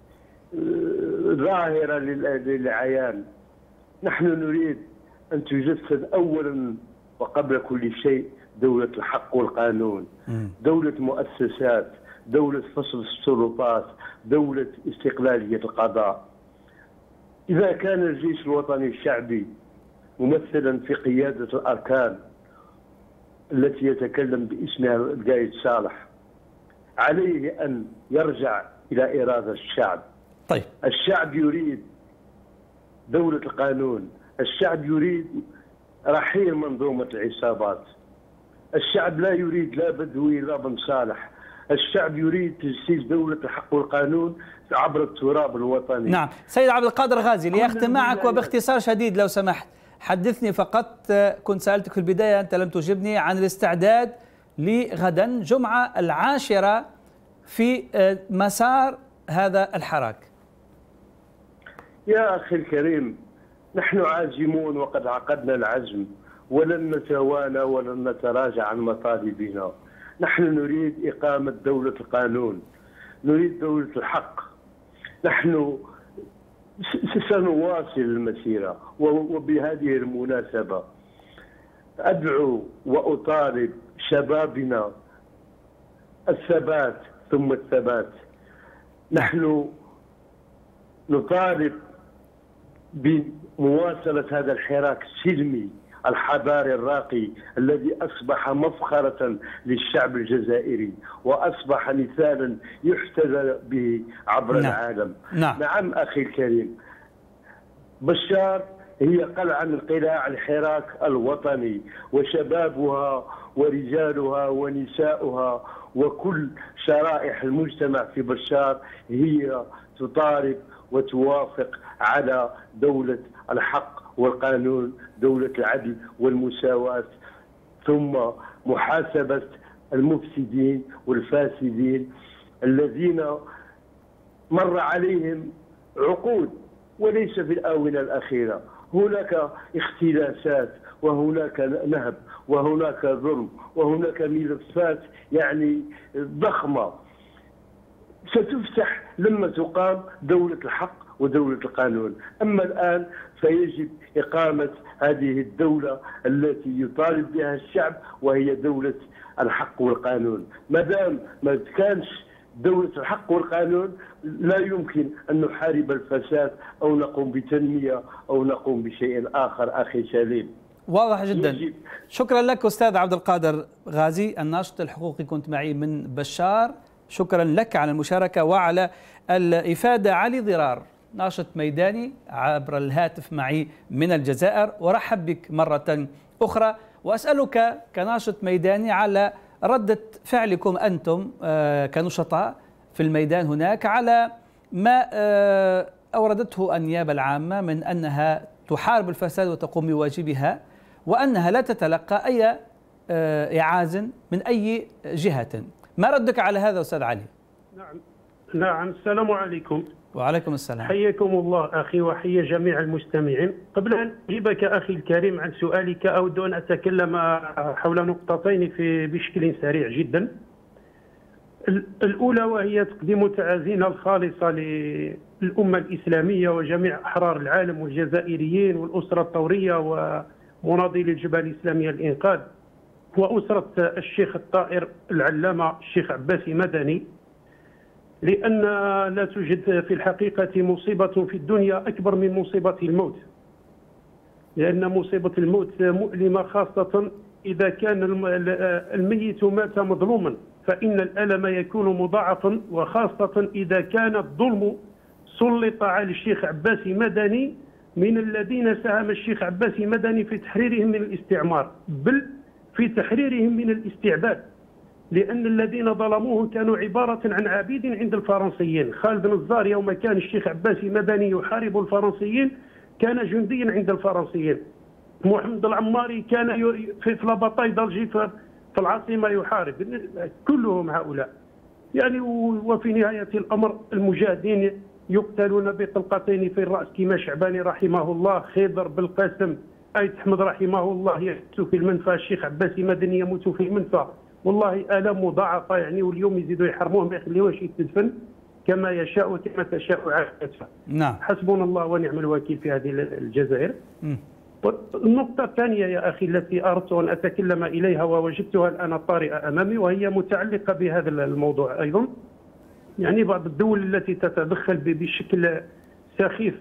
ظاهرة للعيان. نحن نريد أن تجسد أولا وقبل كل شيء دولة الحق والقانون، دولة مؤسسات، دولة فصل السلطات، دولة استقلالية القضاء. إذا كان الجيش الوطني الشعبي ممثلا في قيادة الأركان التي يتكلم باسمها القائد صالح عليه أن يرجع إلى إرادة الشعب. طيب. الشعب يريد دولة القانون، الشعب يريد رحيل منظومة العصابات، الشعب لا يريد لا بدوي لا بن صالح، الشعب يريد تجسيد دولة الحق والقانون عبر التراب الوطني. نعم سيد عبد القادر غازي، ليختم معك وباختصار شديد لو سمحت، حدثني فقط، كنت سألتك في البداية أنت لم تجبني عن الاستعداد لغدا جمعة العاشرة في مسار هذا الحراك. يا أخي الكريم، نحن عازمون وقد عقدنا العزم، ولن نتوانى ولن نتراجع عن مطالبنا. نحن نريد إقامة دولة القانون، نريد دولة الحق. نحن سنواصل المسيرة، وبهذه المناسبة أدعو وأطالب شبابنا الثبات ثم الثبات. نحن نطالب بمواصلة هذا الحراك السلمي الحضاري الراقي الذي أصبح مفخرة للشعب الجزائري وأصبح مثالا يحتذى به عبر نعم. العالم. نعم. نعم أخي الكريم، بشار هي قلعة من قلاع الحراك الوطني، وشبابها ورجالها ونساؤها وكل شرائح المجتمع في بشار هي تطالب وتوافق على دولة الحق والقانون، دولة العدل والمساواة، ثم محاسبة المفسدين والفاسدين الذين مر عليهم عقود وليس في الآونة الأخيرة. هناك اختلاسات وهناك نهب وهناك ظلم وهناك ملفات يعني ضخمة ستفتح لما تقام دولة الحق ودولة القانون. أما الآن فيجب إقامة هذه الدولة التي يطالب بها الشعب، وهي دولة الحق والقانون. ما دام ما كانش دولة الحق والقانون لا يمكن أن نحارب الفساد أو نقوم بتنمية أو نقوم بشيء آخر. أخي سليم، واضح جدا. شكرا لك أستاذ عبد القادر غازي الناشط الحقوقي، كنت معي من بشار. شكرا لك على المشاركة وعلى الإفادة. علي ضرار ناشط ميداني عبر الهاتف معي من الجزائر، ورحب بك مرة أخرى، وأسألك كناشط ميداني على ردة فعلكم أنتم كنشطاء في الميدان هناك على ما أوردته النيابة العامة من أنها تحارب الفساد وتقوم بواجبها، وأنها لا تتلقى أي إعاز من أي جهة. ما ردك على هذا أستاذ علي؟ نعم نعم السلام عليكم. وعليكم السلام. حياكم الله أخي وحيا جميع المستمعين. قبل أن أجيبك أخي الكريم عن سؤالك، أود أن أتكلم حول نقطتين في بشكل سريع جدا. الأولى وهي تقديم تعازينا الخالصة للأمة الإسلامية وجميع أحرار العالم والجزائريين والأسرة الثورية ومناضلي الجبهة الإسلامية للإنقاذ وأسرة الشيخ الطائر العلامة الشيخ عباسي مدني، لأن لا توجد في الحقيقة مصيبة في الدنيا أكبر من مصيبة الموت، لأن مصيبة الموت مؤلمة، خاصة إذا كان الميت مات مظلوما فإن الألم يكون مضاعفا، وخاصة إذا كان الظلم سلط على الشيخ عباسي مدني من الذين ساهم الشيخ عباسي مدني في تحريرهم من الاستعمار، بل في تحريرهم من الاستعباد، لأن الذين ظلموه كانوا عبارة عن عبيد عند الفرنسيين. خالد نزار يوم كان الشيخ عباسي مدني يحارب الفرنسيين كان جنديا عند الفرنسيين. محمد العماري كان في لاباطاي دالجي في العاصمة يحارب. كلهم هؤلاء يعني، وفي نهاية الأمر المجاهدين يقتلون بطلقتين في الرأس كما شعباني رحمه الله، خضر بالقاسم أيت أحمد رحمه الله يحبس في المنفى، الشيخ عباسي مدني يموت في المنفى. والله آلام مضاعفة يعني، واليوم يزيدوا يحرموه ما يخليوهش يتدفن كما يشاء وكما تشاء عادته. نعم. حسبنا الله ونعم الوكيل في هذه الجزائر. م. النقطة الثانية يا أخي التي أردت أن أتكلم إليها ووجدتها الآن طارئة أمامي، وهي متعلقة بهذا الموضوع أيضا. يعني بعض الدول التي تتدخل بشكل سخيف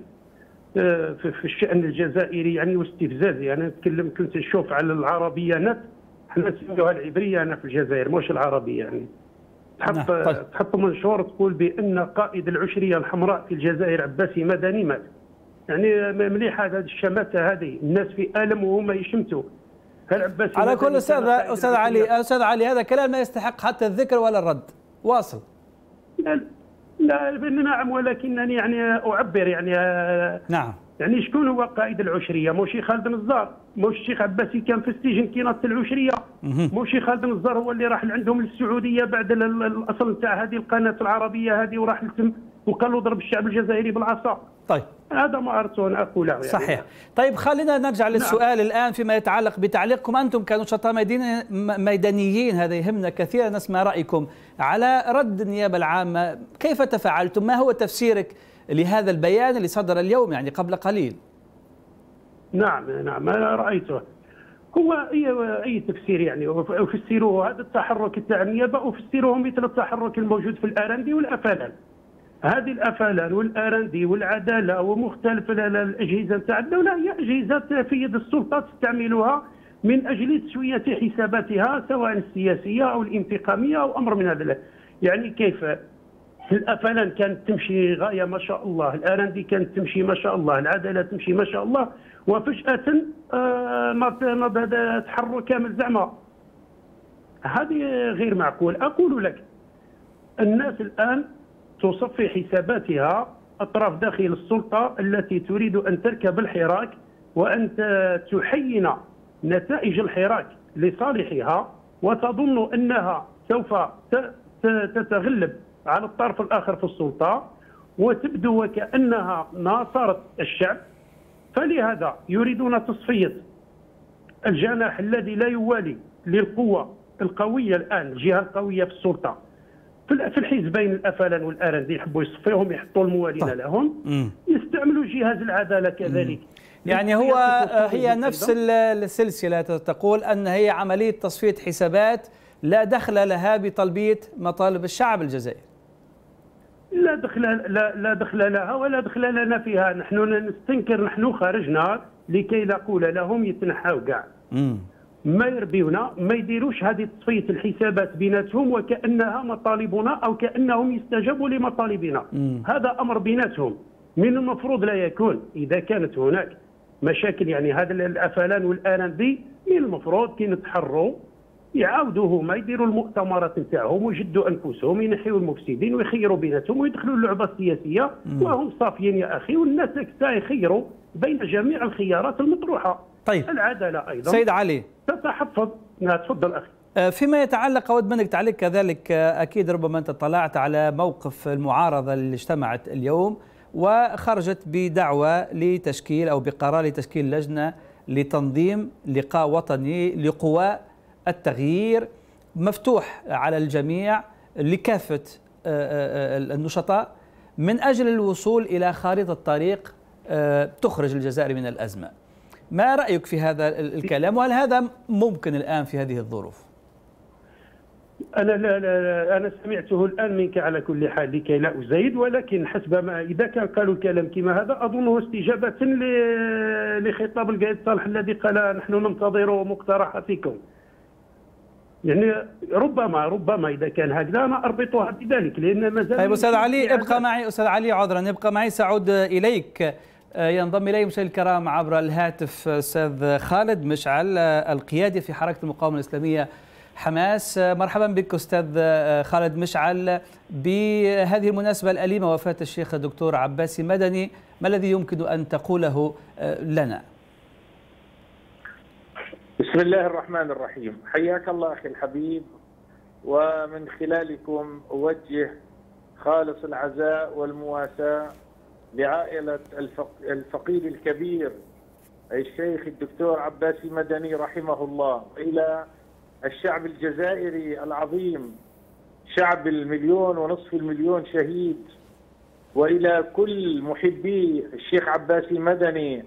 في الشأن الجزائري يعني واستفزازي. يعني نتكلم كنت نشوف على العربيات، احنا نسميوها العبرية أنا في الجزائر مش العربية يعني. تحط نعم. طيب. تحط منشور تقول بان قائد العشريه الحمراء في الجزائر عباسي مدني مات. يعني مليحه هذه الشماته، هذه الناس في الم وهم يشمتوا. هل عباسي على كل استاذ استاذ علي استاذ علي هذا كلام لا يستحق حتى الذكر ولا الرد. واصل. لا لا نعم، ولكنني يعني اعبر يعني نعم. يعني شكون هو قائد العشريه؟ موشي خالد نزار، موش الشيخ عباسي كان في السجن كي ناضت العشريه، موشي خالد نزار هو اللي راح عندهم للسعوديه بعد الاصل نتاع هذه القناه العربيه هذه، وراح لتم وقال له ضرب الشعب الجزائري بالعصا. طيب هذا ما اردت ان اقوله يعني. صحيح. طيب خلينا نرجع للسؤال نعم. الان فيما يتعلق بتعليقكم انتم كنشطاء ميدانيين، هذا يهمنا كثيرا نسمع رايكم على رد النيابه العامه، كيف تفاعلتم؟ ما هو تفسيرك لهذا البيان اللي صدر اليوم يعني قبل قليل؟ نعم نعم انا رايته. هو اي اي تفسير يعني، افسروه هذا التحرك تاع النيابه افسروه مثل التحرك الموجود في الارندي والافلان. هذه الافلان والارندي والعداله ومختلف الاجهزه تاع الدوله هي اجهزه في يد السلطه تستعملها من اجل تسويه حساباتها سواء السياسيه او الانتقاميه او امر من هذا. يعني كيف الافلان كانت تمشي غايه ما شاء الله، الارندي كانت تمشي ما شاء الله، العداله تمشي ما شاء الله، وفجاه آه نض هذا تحرك كامل زعما. هذه غير معقول. اقول لك الناس الان تصفي حساباتها اطراف داخل السلطه التي تريد ان تركب الحراك وان تحين نتائج الحراك لصالحها، وتظن انها سوف تتغلب على الطرف الاخر في السلطه وتبدو وكانها ناصرت الشعب. فلهذا يريدون تصفيه الجناح الذي لا يوالي للقوه القويه الان، الجهه القويه في السلطه في الحزبين الافلان والارندي، يحبوا يصفيهم يحطوا الموالين طيب. لهم مم. يستعملوا جهاز العداله كذلك. مم. يعني هو هي نفس السلسله تقول ان هي عمليه تصفيه حسابات لا دخل لها بتلبيه مطالب الشعب الجزائري. لا دخل لا, لا دخل لها ولا دخل لنا فيها. نحن نستنكر، نحن خرجنا لكي نقول لهم يتنحوا كاع. ما يربيونا، ما يديروش هذه تصفيه الحسابات بيناتهم وكانها مطالبنا او كانهم يستجابوا لمطالبنا. مم. هذا امر بيناتهم من المفروض لا يكون. اذا كانت هناك مشاكل يعني هذا الافلان والارندي من المفروض كي نتحروا يعاودوا هما يديروا المؤتمرات نتاعهم ويجدوا انفسهم، ينحيوا المفسدين ويخيروا بيناتهم ويدخلوا اللعبه السياسيه. مم. وهم صافيين يا اخي، والناس يخيروا بين جميع الخيارات المطروحه. طيب العداله ايضا سيد علي تتحفظ. تفضل اخي. فيما يتعلق اود منك تعليق كذلك، اكيد ربما انت اطلعت على موقف المعارضه اللي اجتمعت اليوم وخرجت بدعوه لتشكيل او بقرار لتشكيل لجنه لتنظيم لقاء وطني لقوى التغيير مفتوح على الجميع لكافه النشطاء من اجل الوصول الى خارطه طريق تخرج الجزائر من الازمه. ما رأيك في هذا الكلام، وهل هذا ممكن الآن في هذه الظروف؟ أنا لا, لا أنا سمعته الآن منك على كل حال لكي لا أزيد، ولكن حسب ما إذا كان قالوا الكلام كما هذا أظنه استجابة لخطاب القائد صالح الذي قال نحن ننتظر مقترحاتكم. يعني ربما ربما إذا كان هكذا أنا أربطها بذلك، لأن ما زال. طيب أستاذ علي ابقى معي، أستاذ علي عذرا ابقى معي، سأعود إليك. ينضم إلي مشاهدينا الكرام عبر الهاتف أستاذ خالد مشعل القيادي في حركة المقاومة الإسلامية حماس. مرحبا بك أستاذ خالد مشعل. بهذه المناسبة الأليمة وفاة الشيخ الدكتور عباسي مدني، ما الذي يمكن أن تقوله لنا؟ بسم الله الرحمن الرحيم. حياك الله أخي الحبيب، ومن خلالكم أوجه خالص العزاء والمواساة لعائلة الفقيد الكبير الشيخ الدكتور عباسي مدني رحمه الله، إلى الشعب الجزائري العظيم، شعب المليون ونصف المليون شهيد، وإلى كل محبي الشيخ عباسي مدني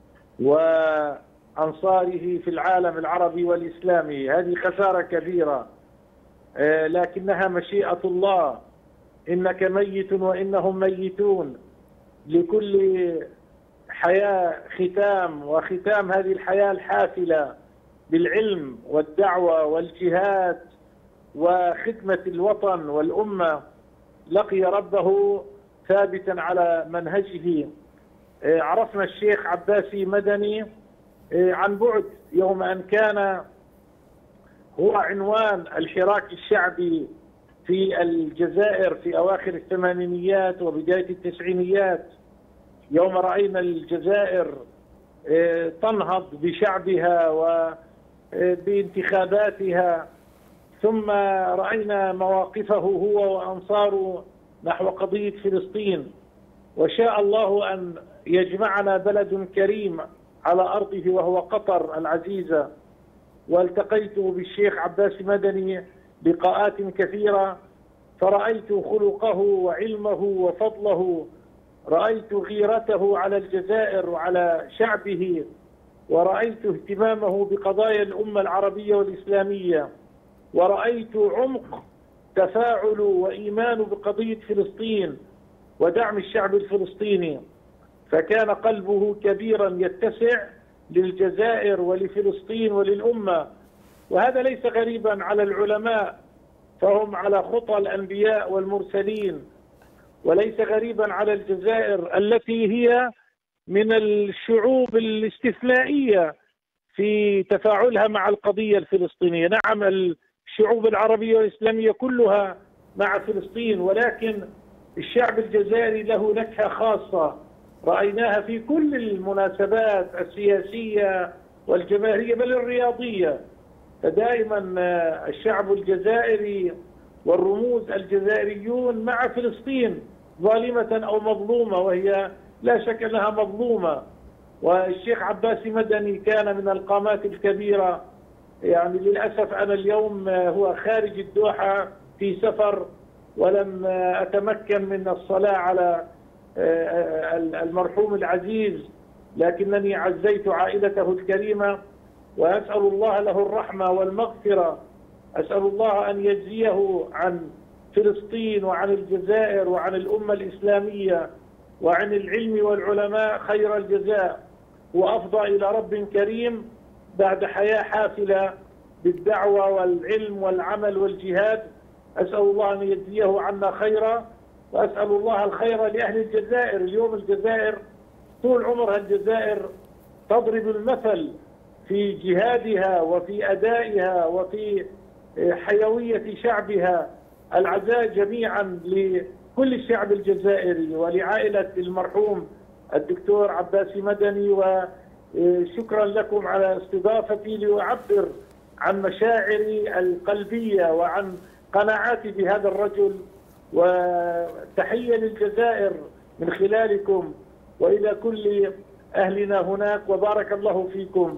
وأنصاره في العالم العربي والإسلامي. هذه خسارة كبيرة، لكنها مشيئة الله. إنك ميت وإنهم ميتون، لكل حياة ختام، وختام هذه الحياة الحافلة بالعلم والدعوة والجهاد وخدمة الوطن والأمة لقي ربه ثابتا على منهجه. عرفنا الشيخ عباسي مدني عن بعد يوم أن كان هو عنوان الحراك الشعبي في الجزائر في أواخر الثمانينيات وبداية التسعينيات، يوم رأينا الجزائر تنهض بشعبها وبانتخاباتها، ثم رأينا مواقفه هو وأنصاره نحو قضية فلسطين. وشاء الله أن يجمعنا بلد كريم على أرضه وهو قطر العزيزة. والتقيت بالشيخ عباس مدني لقاءات كثيرة، فرأيت خلقه وعلمه وفضله، رأيت غيرته على الجزائر وعلى شعبه، ورأيت اهتمامه بقضايا الأمة العربية والإسلامية، ورأيت عمق تفاعله وإيمانه بقضية فلسطين ودعم الشعب الفلسطيني. فكان قلبه كبيرا يتسع للجزائر ولفلسطين وللأمة، وهذا ليس غريبا على العلماء، فهم على خطى الأنبياء والمرسلين، وليس غريبا على الجزائر التي هي من الشعوب الاستثنائية في تفاعلها مع القضية الفلسطينية. نعم الشعوب العربية والإسلامية كلها مع فلسطين، ولكن الشعب الجزائري له نكهة خاصة رأيناها في كل المناسبات السياسية والجماهيرية بل الرياضية. فدائما الشعب الجزائري والرموز الجزائريون مع فلسطين ظالمة أو مظلومة، وهي لا شك أنها مظلومة. والشيخ عباسي مدني كان من القامات الكبيرة. يعني للأسف أنا اليوم هو خارج الدوحة في سفر، ولم أتمكن من الصلاة على المرحوم العزيز، لكنني عزيت عائلته الكريمة، وأسأل الله له الرحمة والمغفرة. أسأل الله أن يجزيه عن فلسطين وعن الجزائر وعن الأمة الإسلامية وعن العلم والعلماء خير الجزاء، وأفضى إلى رب كريم بعد حياة حافلة بالدعوة والعلم والعمل والجهاد. أسأل الله أن يجزيه عنا خيرا، وأسأل الله الخير لأهل الجزائر. اليوم الجزائر طول عمرها الجزائر تضرب المثل في جهادها وفي أدائها وفي حيوية شعبها. العزاء جميعا لكل الشعب الجزائري ولعائلة المرحوم الدكتور عباسي مدني، وشكرا لكم على استضافتي لأعبر عن مشاعري القلبية وعن قناعاتي بهذا الرجل. وتحية للجزائر من خلالكم وإلى كل أهلنا هناك، وبارك الله فيكم.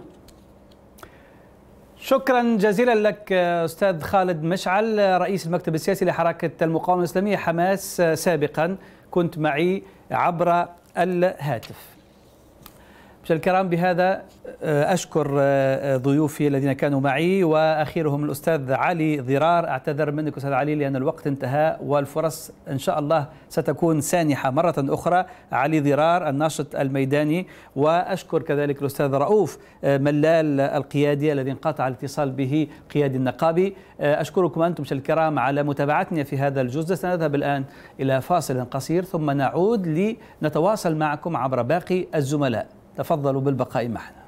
شكرا جزيلا لك أستاذ خالد مشعل، رئيس المكتب السياسي لحركة المقاومة الإسلامية حماس سابقا، كنت معي عبر الهاتف. مشاهدينا الكرام، بهذا أشكر ضيوفي الذين كانوا معي، وأخيرهم الأستاذ علي ضرار. أعتذر منك أستاذ علي لأن الوقت انتهى، والفرص إن شاء الله ستكون سانحة مرة أخرى. علي ضرار الناشط الميداني، وأشكر كذلك الأستاذ رؤوف ملال القيادي الذي انقطع الاتصال به قيادي النقابي. أشكركم أنتم مشاهدينا الكرام على متابعتنا في هذا الجزء. سنذهب الآن إلى فاصل قصير ثم نعود لنتواصل معكم عبر باقي الزملاء. تفضلوا بالبقاء معنا.